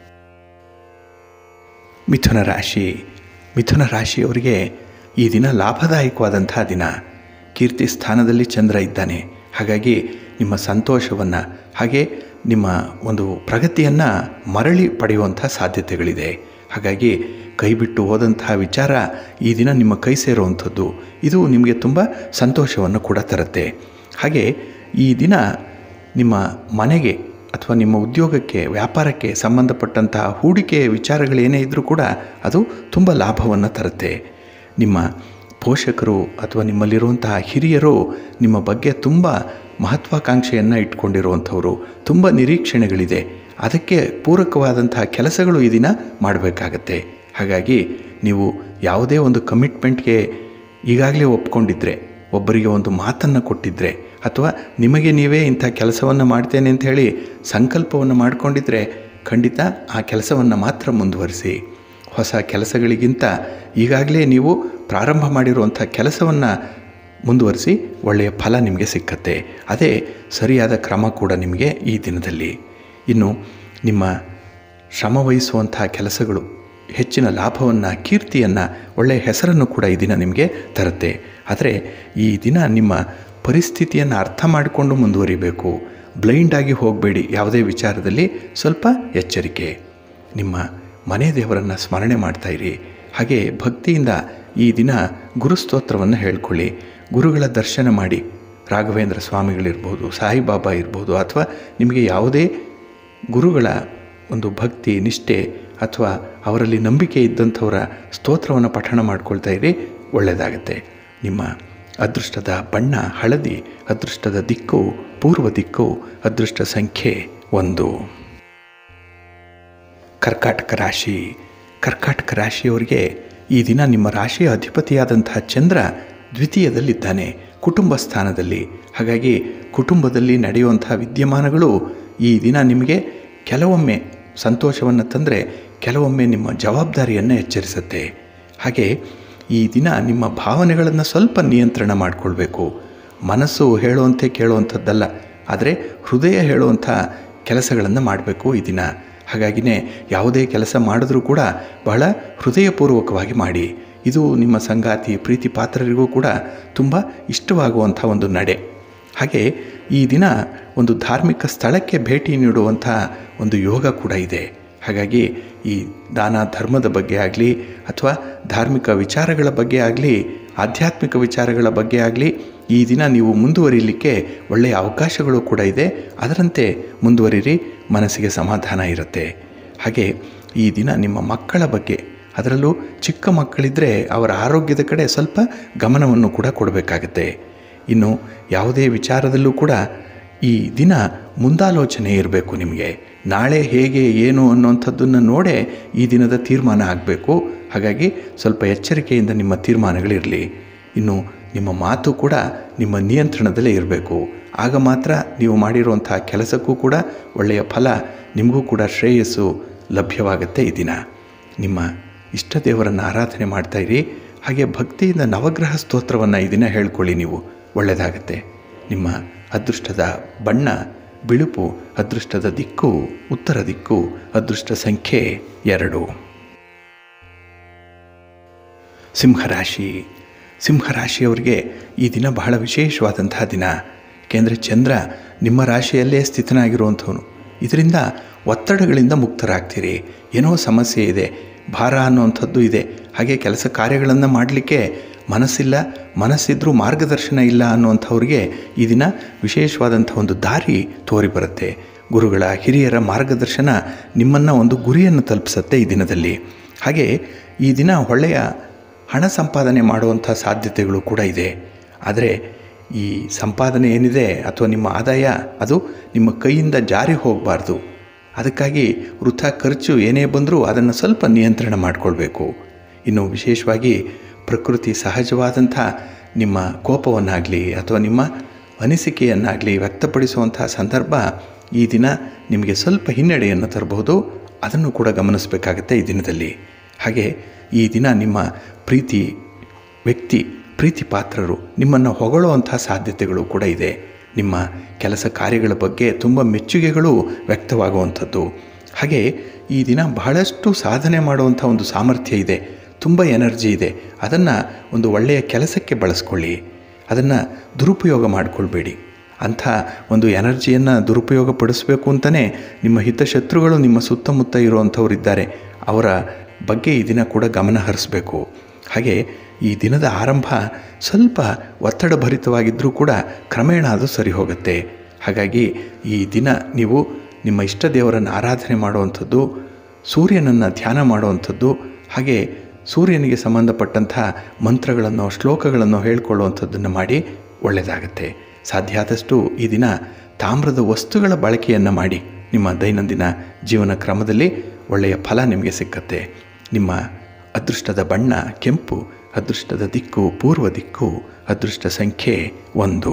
ಮಿಥುನ ರಾಶಿಯವರಿಗೆ ಈ ದಿನ ಲಾಭದಾಯಕವಾದಂಥ ದಿನ. ಕೀರ್ತಿ ಸ್ಥಾನದಲ್ಲಿ ಚಂದ್ರ ಇದ್ದಾನೆ. ಹಾಗಾಗಿ ನಿಮ್ಮ ಸಂತೋಷವನ್ನು, ಹಾಗೆ ನಿಮ್ಮ ಒಂದು ಪ್ರಗತಿಯನ್ನು ಮರಳಿ ಪಡೆಯುವಂಥ ಸಾಧ್ಯತೆಗಳಿದೆ. ಹಾಗಾಗಿ ಕೈಬಿಟ್ಟು ಹೋದಂತಹ ವಿಚಾರ ಈ ದಿನ ನಿಮ್ಮ ಕೈ ಸೇರುವಂಥದ್ದು. ಇದು ನಿಮಗೆ ತುಂಬ ಸಂತೋಷವನ್ನು ಕೂಡ ತರುತ್ತೆ. ಹಾಗೆ ಈ ದಿನ ನಿಮ್ಮ ಮನೆಗೆ ಅಥವಾ ನಿಮ್ಮ ಉದ್ಯೋಗಕ್ಕೆ, ವ್ಯಾಪಾರಕ್ಕೆ ಸಂಬಂಧಪಟ್ಟಂತಹ ಹೂಡಿಕೆ ವಿಚಾರಗಳೇನೇ ಇದ್ದರೂ ಕೂಡ ಅದು ತುಂಬ ಲಾಭವನ್ನು ತರುತ್ತೆ. ನಿಮ್ಮ ಪೋಷಕರು ಅಥವಾ ನಿಮ್ಮಲ್ಲಿರುವಂತಹ ಹಿರಿಯರು ನಿಮ್ಮ ಬಗ್ಗೆ ತುಂಬ ಮಹತ್ವಾಕಾಂಕ್ಷೆಯನ್ನು ಇಟ್ಕೊಂಡಿರುವಂಥವರು, ತುಂಬ ನಿರೀಕ್ಷಣೆಗಳಿದೆ. ಅದಕ್ಕೆ ಪೂರಕವಾದಂತಹ ಕೆಲಸಗಳು ಈ ದಿನ ಮಾಡಬೇಕಾಗತ್ತೆ. ಹಾಗಾಗಿ ನೀವು ಯಾವುದೇ ಒಂದು ಕಮಿಟ್ಮೆಂಟ್ಗೆ ಈಗಾಗಲೇ ಒಪ್ಕೊಂಡಿದ್ರೆ, ಒಬ್ಬರಿಗೆ ಒಂದು ಮಾತನ್ನು ಕೊಟ್ಟಿದ್ದರೆ, ಅಥವಾ ನಿಮಗೆ ನೀವೇ ಇಂಥ ಕೆಲಸವನ್ನು ಮಾಡ್ತೇನೆ ಅಂತ ಹೇಳಿ ಸಂಕಲ್ಪವನ್ನು ಮಾಡಿಕೊಂಡಿದ್ರೆ ಖಂಡಿತ ಆ ಕೆಲಸವನ್ನು ಮಾತ್ರ ಮುಂದುವರಿಸಿ. ಹೊಸ ಕೆಲಸಗಳಿಗಿಂತ ಈಗಾಗಲೇ ನೀವು ಪ್ರಾರಂಭ ಮಾಡಿರುವಂಥ ಕೆಲಸವನ್ನು ಮುಂದುವರಿಸಿ, ಒಳ್ಳೆಯ ಫಲ ನಿಮಗೆ ಸಿಕ್ಕತ್ತೆ. ಅದೇ ಸರಿಯಾದ ಕ್ರಮ ಕೂಡ ನಿಮಗೆ ಈ ದಿನದಲ್ಲಿ. ಇನ್ನು ನಿಮ್ಮ ಶ್ರಮವಹಿಸುವಂಥ ಕೆಲಸಗಳು ಹೆಚ್ಚಿನ ಲಾಭವನ್ನು, ಕೀರ್ತಿಯನ್ನು, ಒಳ್ಳೆಯ ಹೆಸರನ್ನು ಕೂಡ ಈ ದಿನ ನಿಮಗೆ ತರುತ್ತೆ. ಆದರೆ ಈ ದಿನ ನಿಮ್ಮ ಪರಿಸ್ಥಿತಿಯನ್ನು ಅರ್ಥ ಮಾಡಿಕೊಂಡು ಮುಂದುವರಿಬೇಕು. ಬ್ಲೈಂಡಾಗಿ ಹೋಗಬೇಡಿ. ಯಾವುದೇ ವಿಚಾರದಲ್ಲಿ ಸ್ವಲ್ಪ ಎಚ್ಚರಿಕೆ. ನಿಮ್ಮ ಮನೆ ದೇವರನ್ನು ಸ್ಮರಣೆ ಮಾಡ್ತಾಯಿರಿ. ಹಾಗೆ ಭಕ್ತಿಯಿಂದ ಈ ದಿನ ಗುರುಸ್ತೋತ್ರವನ್ನು ಹೇಳ್ಕೊಳ್ಳಿ. ಗುರುಗಳ ದರ್ಶನ ಮಾಡಿ. ರಾಘವೇಂದ್ರ ಸ್ವಾಮಿಗಳಿರ್ಬೋದು, ಸಾಯಿಬಾಬಾ ಇರ್ಬೋದು, ಅಥವಾ ನಿಮಗೆ ಯಾವುದೇ ಗುರುಗಳ ಒಂದು ಭಕ್ತಿ, ನಿಷ್ಠೆ ಅಥವಾ ಅವರಲ್ಲಿ ನಂಬಿಕೆ ಇದ್ದಂಥವರ ಸ್ತೋತ್ರವನ್ನು ಪಠಣ ಮಾಡ್ಕೊಳ್ತಾ ಇರಿ, ಒಳ್ಳೆಯದಾಗತ್ತೆ. ನಿಮ್ಮ ಅದೃಷ್ಟದ ಬಣ್ಣ ಹಳದಿ, ಅದೃಷ್ಟದ ದಿಕ್ಕು ಪೂರ್ವ ದಿಕ್ಕು, ಅದೃಷ್ಟ ಸಂಖ್ಯೆ 1. ಕರ್ಕಾಟಕ ರಾಶಿಯವರಿಗೆ ಈ ದಿನ ನಿಮ್ಮ ರಾಶಿಯ ಅಧಿಪತಿಯಾದಂತಹ ಚಂದ್ರ ದ್ವಿತೀಯದಲ್ಲಿದ್ದಾನೆ, ಕುಟುಂಬ ಸ್ಥಾನದಲ್ಲಿ. ಹಾಗಾಗಿ ಕುಟುಂಬದಲ್ಲಿ ನಡೆಯುವಂಥ ವಿದ್ಯಮಾನಗಳು ಈ ದಿನ ನಿಮಗೆ ಕೆಲವೊಮ್ಮೆ ಸಂತೋಷವನ್ನು ತಂದರೆ, ಕೆಲವೊಮ್ಮೆ ನಿಮ್ಮ ಜವಾಬ್ದಾರಿಯನ್ನು ಎಚ್ಚರಿಸುತ್ತೆ. ಹಾಗೆ ಈ ದಿನ ನಿಮ್ಮ ಭಾವನೆಗಳನ್ನು ಸ್ವಲ್ಪ ನಿಯಂತ್ರಣ ಮಾಡಿಕೊಳ್ಬೇಕು. ಮನಸ್ಸು ಹೇಳುವಂತೆ ಕೇಳುವಂಥದ್ದಲ್ಲ, ಆದರೆ ಹೃದಯ ಹೇಳುವಂಥ ಕೆಲಸಗಳನ್ನು ಮಾಡಬೇಕು ಈ ದಿನ. ಹಾಗಾಗಿಯೇ ಯಾವುದೇ ಕೆಲಸ ಮಾಡಿದ್ರೂ ಕೂಡ ಬಹಳ ಹೃದಯಪೂರ್ವಕವಾಗಿ ಮಾಡಿ. ಇದು ನಿಮ್ಮ ಸಂಗಾತಿ, ಪ್ರೀತಿ ಪಾತ್ರರಿಗೂ ಕೂಡ ತುಂಬ ಇಷ್ಟವಾಗುವಂಥ ಒಂದು ನಡೆ. ಹಾಗೆ ಈ ದಿನ ಒಂದು ಧಾರ್ಮಿಕ ಸ್ಥಳಕ್ಕೆ ಭೇಟಿ ನೀಡುವಂಥ ಒಂದು ಯೋಗ ಕೂಡ ಇದೆ. ಹಾಗಾಗಿ ಈ ದಾನ ಧರ್ಮದ ಬಗ್ಗೆ ಆಗಲಿ, ಅಥವಾ ಧಾರ್ಮಿಕ ವಿಚಾರಗಳ ಬಗ್ಗೆ ಆಗಲಿ, ಆಧ್ಯಾತ್ಮಿಕ ವಿಚಾರಗಳ ಬಗ್ಗೆ ಆಗಲಿ ಈ ದಿನ ನೀವು ಮುಂದುವರಿಲಿಕ್ಕೆ ಒಳ್ಳೆಯ ಅವಕಾಶಗಳು ಕೂಡ ಇದೆ. ಅದರಂತೆ ಮುಂದುವರಿರಿ, ಮನಸ್ಸಿಗೆ ಸಮಾಧಾನ ಇರುತ್ತೆ. ಹಾಗೆ ಈ ದಿನ ನಿಮ್ಮ ಮಕ್ಕಳ ಬಗ್ಗೆ, ಅದರಲ್ಲೂ ಚಿಕ್ಕ ಮಕ್ಕಳಿದ್ದರೆ ಅವರ ಆರೋಗ್ಯದ ಕಡೆ ಸ್ವಲ್ಪ ಗಮನವನ್ನು ಕೂಡ ಕೊಡಬೇಕಾಗತ್ತೆ. ಇನ್ನು ಯಾವುದೇ ವಿಚಾರದಲ್ಲೂ ಕೂಡ ಈ ದಿನ ಮುಂದಾಲೋಚನೆ ಇರಬೇಕು. ನಿಮಗೆ ನಾಳೆ ಹೇಗೆ ಏನು ಅನ್ನೋಂಥದ್ದನ್ನು ನೋಡೇ ಈ ದಿನದ ತೀರ್ಮಾನ ಆಗಬೇಕು. ಹಾಗಾಗಿ ಸ್ವಲ್ಪ ಎಚ್ಚರಿಕೆಯಿಂದ ನಿಮ್ಮ ತೀರ್ಮಾನಗಳಿರಲಿ. ಇನ್ನು ನಿಮ್ಮ ಮಾತು ಕೂಡ ನಿಮ್ಮ ನಿಯಂತ್ರಣದಲ್ಲೇ ಇರಬೇಕು. ಆಗ ಮಾತ್ರ ನೀವು ಮಾಡಿರುವಂಥ ಕೆಲಸಕ್ಕೂ ಕೂಡ ಒಳ್ಳೆಯ ಫಲ, ನಿಮಗೂ ಕೂಡ ಶ್ರೇಯಸ್ಸು ಲಭ್ಯವಾಗುತ್ತೆ. ಈ ದಿನ ನಿಮ್ಮ ಇಷ್ಟ ದೇವರನ್ನು ಆರಾಧನೆ ಮಾಡ್ತಾಯಿರಿ. ಹಾಗೆ ಭಕ್ತಿಯಿಂದ ನವಗ್ರಹ ಸ್ತೋತ್ರವನ್ನು ಈ ದಿನ ಹೇಳ್ಕೊಳ್ಳಿ, ನೀವು ಒಳ್ಳೆಯದಾಗತ್ತೆ. ನಿಮ್ಮ ಅದೃಷ್ಟದ ಬಣ್ಣ ಬಿಳುಪು, ಅದೃಷ್ಟದ ದಿಕ್ಕು ಉತ್ತರ ದಿಕ್ಕು, ಅದೃಷ್ಟ ಸಂಖ್ಯೆ 2. ಸಿಂಹರಾಶಿ. ಸಿಂಹರಾಶಿಯವರಿಗೆ ಈ ದಿನ ಬಹಳ ವಿಶೇಷವಾದಂತಹ ದಿನ. ಏಕೆಂದರೆ ಚಂದ್ರ ನಿಮ್ಮ ರಾಶಿಯಲ್ಲೇ ಸ್ಥಿತನಾಗಿರುವಂಥವನು. ಇದರಿಂದ ಒತ್ತಡಗಳಿಂದ ಮುಕ್ತರಾಗ್ತೀರಿ. ಏನೋ ಸಮಸ್ಯೆ ಇದೆ, ಭಾರ ಅನ್ನುವಂಥದ್ದು ಇದೆ, ಹಾಗೆ ಕೆಲಸ ಕಾರ್ಯಗಳನ್ನು ಮಾಡಲಿಕ್ಕೆ ಮನಸ್ಸಿಲ್ಲ, ಮನಸ್ಸಿದ್ರೂ ಮಾರ್ಗದರ್ಶನ ಇಲ್ಲ ಅನ್ನುವಂಥವ್ರಿಗೆ ಈ ದಿನ ವಿಶೇಷವಾದಂಥ ಒಂದು ದಾರಿ ತೋರಿ ಬರುತ್ತೆ. ಗುರುಗಳ ಹಿರಿಯರ ಮಾರ್ಗದರ್ಶನ ನಿಮ್ಮನ್ನು ಒಂದು ಗುರಿಯನ್ನು ತಲುಪಿಸುತ್ತೆ ಈ ದಿನದಲ್ಲಿ. ಹಾಗೆ ಈ ದಿನ ಒಳ್ಳೆಯ ಹಣ ಸಂಪಾದನೆ ಮಾಡುವಂಥ ಸಾಧ್ಯತೆಗಳು ಕೂಡ ಇದೆ. ಆದರೆ ಈ ಸಂಪಾದನೆ ಏನಿದೆ ಅಥವಾ ನಿಮ್ಮ ಆದಾಯ, ಅದು ನಿಮ್ಮ ಕೈಯಿಂದ ಜಾರಿ ಹೋಗಬಾರ್ದು. ಅದಕ್ಕಾಗಿ ವೃಥಾ ಖರ್ಚು ಏನೇ ಬಂದರೂ ಅದನ್ನು ಸ್ವಲ್ಪ ನಿಯಂತ್ರಣ ಮಾಡಿಕೊಳ್ಬೇಕು. ಇನ್ನು ವಿಶೇಷವಾಗಿ ಪ್ರಕೃತಿ ಸಹಜವಾದಂಥ ನಿಮ್ಮ ಕೋಪವನ್ನಾಗಲಿ ಅಥವಾ ನಿಮ್ಮ ಅನಿಸಿಕೆಯನ್ನಾಗಲಿ ವ್ಯಕ್ತಪಡಿಸುವಂಥ ಸಂದರ್ಭ ಈ ದಿನ ನಿಮಗೆ ಸ್ವಲ್ಪ ಹಿನ್ನಡೆಯನ್ನು ತರಬಹುದು. ಅದನ್ನು ಕೂಡ ಗಮನಿಸಬೇಕಾಗತ್ತೆ ಈ ದಿನದಲ್ಲಿ. ಹಾಗೆ ಈ ದಿನ ನಿಮ್ಮ ಪ್ರೀತಿ ಪಾತ್ರರು ನಿಮ್ಮನ್ನು ಹೊಗಳುವಂಥ ಸಾಧ್ಯತೆಗಳು ಕೂಡ ಇದೆ. ನಿಮ್ಮ ಕೆಲಸ ಕಾರ್ಯಗಳ ಬಗ್ಗೆ ತುಂಬ ಮೆಚ್ಚುಗೆಗಳು ವ್ಯಕ್ತವಾಗುವಂಥದ್ದು. ಹಾಗೆ ಈ ದಿನ ಬಹಳಷ್ಟು ಸಾಧನೆ ಮಾಡುವಂಥ ಒಂದು ಸಾಮರ್ಥ್ಯ ಇದೆ, ತುಂಬ ಎನರ್ಜಿ ಇದೆ. ಅದನ್ನು ಒಂದು ಒಳ್ಳೆಯ ಕೆಲಸಕ್ಕೆ ಬಳಸ್ಕೊಳ್ಳಿ, ಅದನ್ನು ದುರುಪಯೋಗ ಮಾಡಿಕೊಳ್ಬೇಡಿ. ಅಂಥ ಒಂದು ಎನರ್ಜಿಯನ್ನು ದುರುಪಯೋಗ ಪಡಿಸಬೇಕು ಅಂತಲೇ ನಿಮ್ಮ ಹಿತಶತ್ರುಗಳು ನಿಮ್ಮ ಸುತ್ತಮುತ್ತ ಇರುವಂಥವರಿದ್ದಾರೆ, ಅವರ ಬಗ್ಗೆ ಈ ದಿನ ಕೂಡ ಗಮನ ಹರಿಸಬೇಕು. ಹಾಗೆ ಈ ದಿನದ ಆರಂಭ ಸ್ವಲ್ಪ ಒತ್ತಡಭರಿತವಾಗಿದ್ದರೂ ಕೂಡ ಕ್ರಮೇಣ ಅದು ಸರಿ ಹೋಗುತ್ತೆ. ಹಾಗಾಗಿ ಈ ದಿನ ನೀವು ನಿಮ್ಮ ಇಷ್ಟ ದೇವರನ್ನು ಆರಾಧನೆ ಮಾಡುವಂಥದ್ದು, ಸೂರ್ಯನನ್ನು ಧ್ಯಾನ ಮಾಡುವಂಥದ್ದು, ಹಾಗೆ ಸೂರ್ಯನಿಗೆ ಸಂಬಂಧಪಟ್ಟಂಥ ಮಂತ್ರಗಳನ್ನು ಶ್ಲೋಕಗಳನ್ನು ಹೇಳ್ಕೊಳ್ಳುವಂಥದ್ದನ್ನು ಮಾಡಿ ಒಳ್ಳೆಯದಾಗತ್ತೆ. ಸಾಧ್ಯ ಆದಷ್ಟು ಈ ದಿನ ತಾಮ್ರದ ವಸ್ತುಗಳ ಬಳಕೆಯನ್ನು ಮಾಡಿ ನಿಮ್ಮ ದೈನಂದಿನ ಜೀವನ ಕ್ರಮದಲ್ಲಿ ಒಳ್ಳೆಯ ಫಲ ನಿಮಗೆ ಸಿಕ್ಕತ್ತೆ. ನಿಮ್ಮ ಅದೃಷ್ಟದ ಬಣ್ಣ ಕೆಂಪು, ಅದೃಷ್ಟದ ದಿಕ್ಕು ಪೂರ್ವ ದಿಕ್ಕು, ಅದೃಷ್ಟ ಸಂಖ್ಯೆ 1.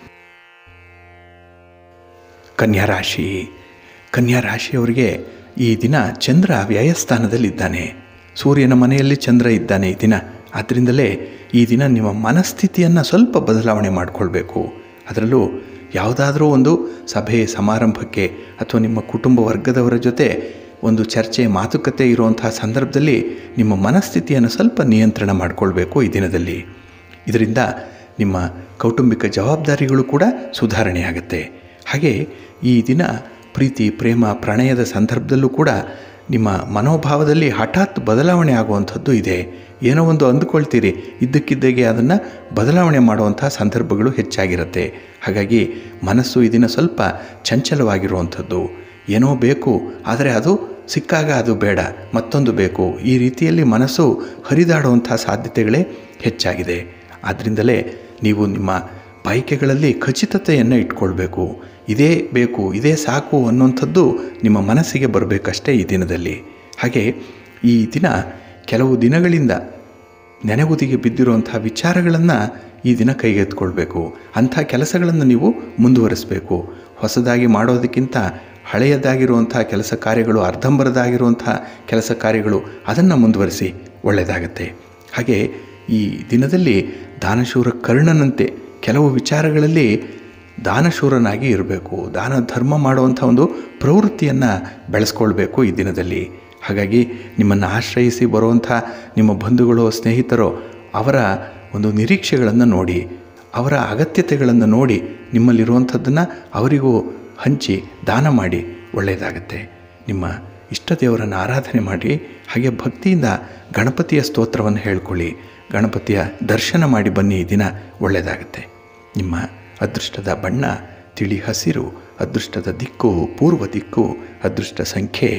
ಕನ್ಯಾ ರಾಶಿ. ಕನ್ಯಾ ರಾಶಿಯವರಿಗೆ ಈ ದಿನ ಚಂದ್ರ ವ್ಯಯಸ್ಥಾನದಲ್ಲಿದ್ದಾನೆ. ಸೂರ್ಯನ ಮನೆಯಲ್ಲಿ ಚಂದ್ರ ಇದ್ದಾನೆ ಈ ದಿನ. ಆದ್ದರಿಂದಲೇ ಈ ದಿನ ನಿಮ್ಮ ಮನಸ್ಥಿತಿಯನ್ನು ಸ್ವಲ್ಪ ಬದಲಾವಣೆ ಮಾಡಿಕೊಳ್ಬೇಕು. ಅದರಲ್ಲೂ ಯಾವುದಾದ್ರೂ ಒಂದು ಸಭೆ ಸಮಾರಂಭಕ್ಕೆ ಅಥವಾ ನಿಮ್ಮ ಕುಟುಂಬ ವರ್ಗದವರ ಜೊತೆ ಒಂದು ಚರ್ಚೆ ಮಾತುಕತೆ ಇರುವಂತಹ ಸಂದರ್ಭದಲ್ಲಿ ನಿಮ್ಮ ಮನಸ್ಥಿತಿಯನ್ನು ಸ್ವಲ್ಪ ನಿಯಂತ್ರಣ ಮಾಡಿಕೊಳ್ಬೇಕು ಈ ದಿನದಲ್ಲಿ. ಇದರಿಂದ ನಿಮ್ಮ ಕೌಟುಂಬಿಕ ಜವಾಬ್ದಾರಿಗಳು ಕೂಡ ಸುಧಾರಣೆಯಾಗುತ್ತೆ. ಹಾಗೆ ಈ ದಿನ ಪ್ರೀತಿ ಪ್ರೇಮ ಪ್ರಣಯದ ಸಂದರ್ಭದಲ್ಲೂ ಕೂಡ ನಿಮ್ಮ ಮನೋಭಾವದಲ್ಲಿ ಹಠಾತ್ ಬದಲಾವಣೆ ಆಗುವಂಥದ್ದು ಇದೆ. ಏನೋ ಒಂದು ಅಂದುಕೊಳ್ತೀರಿ, ಇದ್ದಕ್ಕಿದ್ದಾಗೆ ಅದನ್ನು ಬದಲಾವಣೆ ಮಾಡುವಂಥ ಸಂದರ್ಭಗಳು ಹೆಚ್ಚಾಗಿರುತ್ತೆ. ಹಾಗಾಗಿ ಮನಸ್ಸು ಈ ದಿನ ಸ್ವಲ್ಪ ಚಂಚಲವಾಗಿರುವಂಥದ್ದು. ಏನೋ ಬೇಕು, ಆದರೆ ಅದು ಸಿಕ್ಕಾಗ ಅದು ಬೇಡ, ಮತ್ತೊಂದು ಬೇಕು, ಈ ರೀತಿಯಲ್ಲಿ ಮನಸ್ಸು ಹರಿದಾಡುವಂಥ ಸಾಧ್ಯತೆಗಳೇ ಹೆಚ್ಚಾಗಿದೆ. ಆದ್ದರಿಂದಲೇ ನೀವು ನಿಮ್ಮ ಬಯಕೆಗಳಲ್ಲಿ ಖಚಿತತೆಯನ್ನು ಇಟ್ಕೊಳ್ಬೇಕು. ಇದೇ ಬೇಕು, ಇದೇ ಸಾಕು ಅನ್ನುವಂಥದ್ದು ನಿಮ್ಮ ಮನಸ್ಸಿಗೆ ಬರಬೇಕಷ್ಟೇ ಈ ದಿನದಲ್ಲಿ. ಹಾಗೆ ಈ ದಿನ ಕೆಲವು ದಿನಗಳಿಂದ ನೆನೆಗುದಿಗೆ ಬಿದ್ದಿರುವಂಥ ವಿಚಾರಗಳನ್ನು ಈ ದಿನ ಕೈಗೆತ್ತಿಕೊಳ್ಬೇಕು. ಅಂಥ ಕೆಲಸಗಳನ್ನು ನೀವು ಮುಂದುವರಿಸಬೇಕು. ಹೊಸದಾಗಿ ಮಾಡೋದಕ್ಕಿಂತ ಹಳೆಯದಾಗಿರುವಂಥ ಕೆಲಸ ಕಾರ್ಯಗಳು, ಅರ್ಧಂಬರದಾಗಿರುವಂಥ ಕೆಲಸ ಕಾರ್ಯಗಳು, ಅದನ್ನು ಮುಂದುವರಿಸಿ ಒಳ್ಳೆಯದಾಗತ್ತೆ. ಹಾಗೆ ಈ ದಿನದಲ್ಲಿ ದಾನಶೂರ ಕರ್ಣನಂತೆ ಕೆಲವು ವಿಚಾರಗಳಲ್ಲಿ ದಾನಶೂರನಾಗಿ ಇರಬೇಕು. ದಾನ ಧರ್ಮ ಮಾಡುವಂಥ ಒಂದು ಪ್ರವೃತ್ತಿಯನ್ನು ಬೆಳೆಸ್ಕೊಳ್ಬೇಕು ಈ ದಿನದಲ್ಲಿ. ಹಾಗಾಗಿ ನಿಮ್ಮನ್ನು ಆಶ್ರಯಿಸಿ ಬರುವಂಥ ನಿಮ್ಮ ಬಂಧುಗಳು ಸ್ನೇಹಿತರು ಅವರ ಒಂದು ನಿರೀಕ್ಷೆಗಳನ್ನು ನೋಡಿ, ಅವರ ಅಗತ್ಯತೆಗಳನ್ನು ನೋಡಿ ನಿಮ್ಮಲ್ಲಿರುವಂಥದ್ದನ್ನು ಅವರಿಗೂ ಹಂಚಿ ದಾನ ಮಾಡಿ ಒಳ್ಳೆಯದಾಗತ್ತೆ. ನಿಮ್ಮ ಇಷ್ಟ ದೇವರನ್ನು ಆರಾಧನೆ ಮಾಡಿ, ಹಾಗೆ ಭಕ್ತಿಯಿಂದ ಗಣಪತಿಯ ಸ್ತೋತ್ರವನ್ನು ಹೇಳ್ಕೊಳ್ಳಿ, ಗಣಪತಿಯ ದರ್ಶನ ಮಾಡಿ ಬನ್ನಿ. ಈ ದಿನ ಒಳ್ಳೆಯದಾಗತ್ತೆ. ನಿಮ್ಮ ಅದೃಷ್ಟದ ಬಣ್ಣ ತಿಳಿ ಹಸಿರು, ಅದೃಷ್ಟದ ದಿಕ್ಕು ಪೂರ್ವ ದಿಕ್ಕು, ಅದೃಷ್ಟ ಸಂಖ್ಯೆ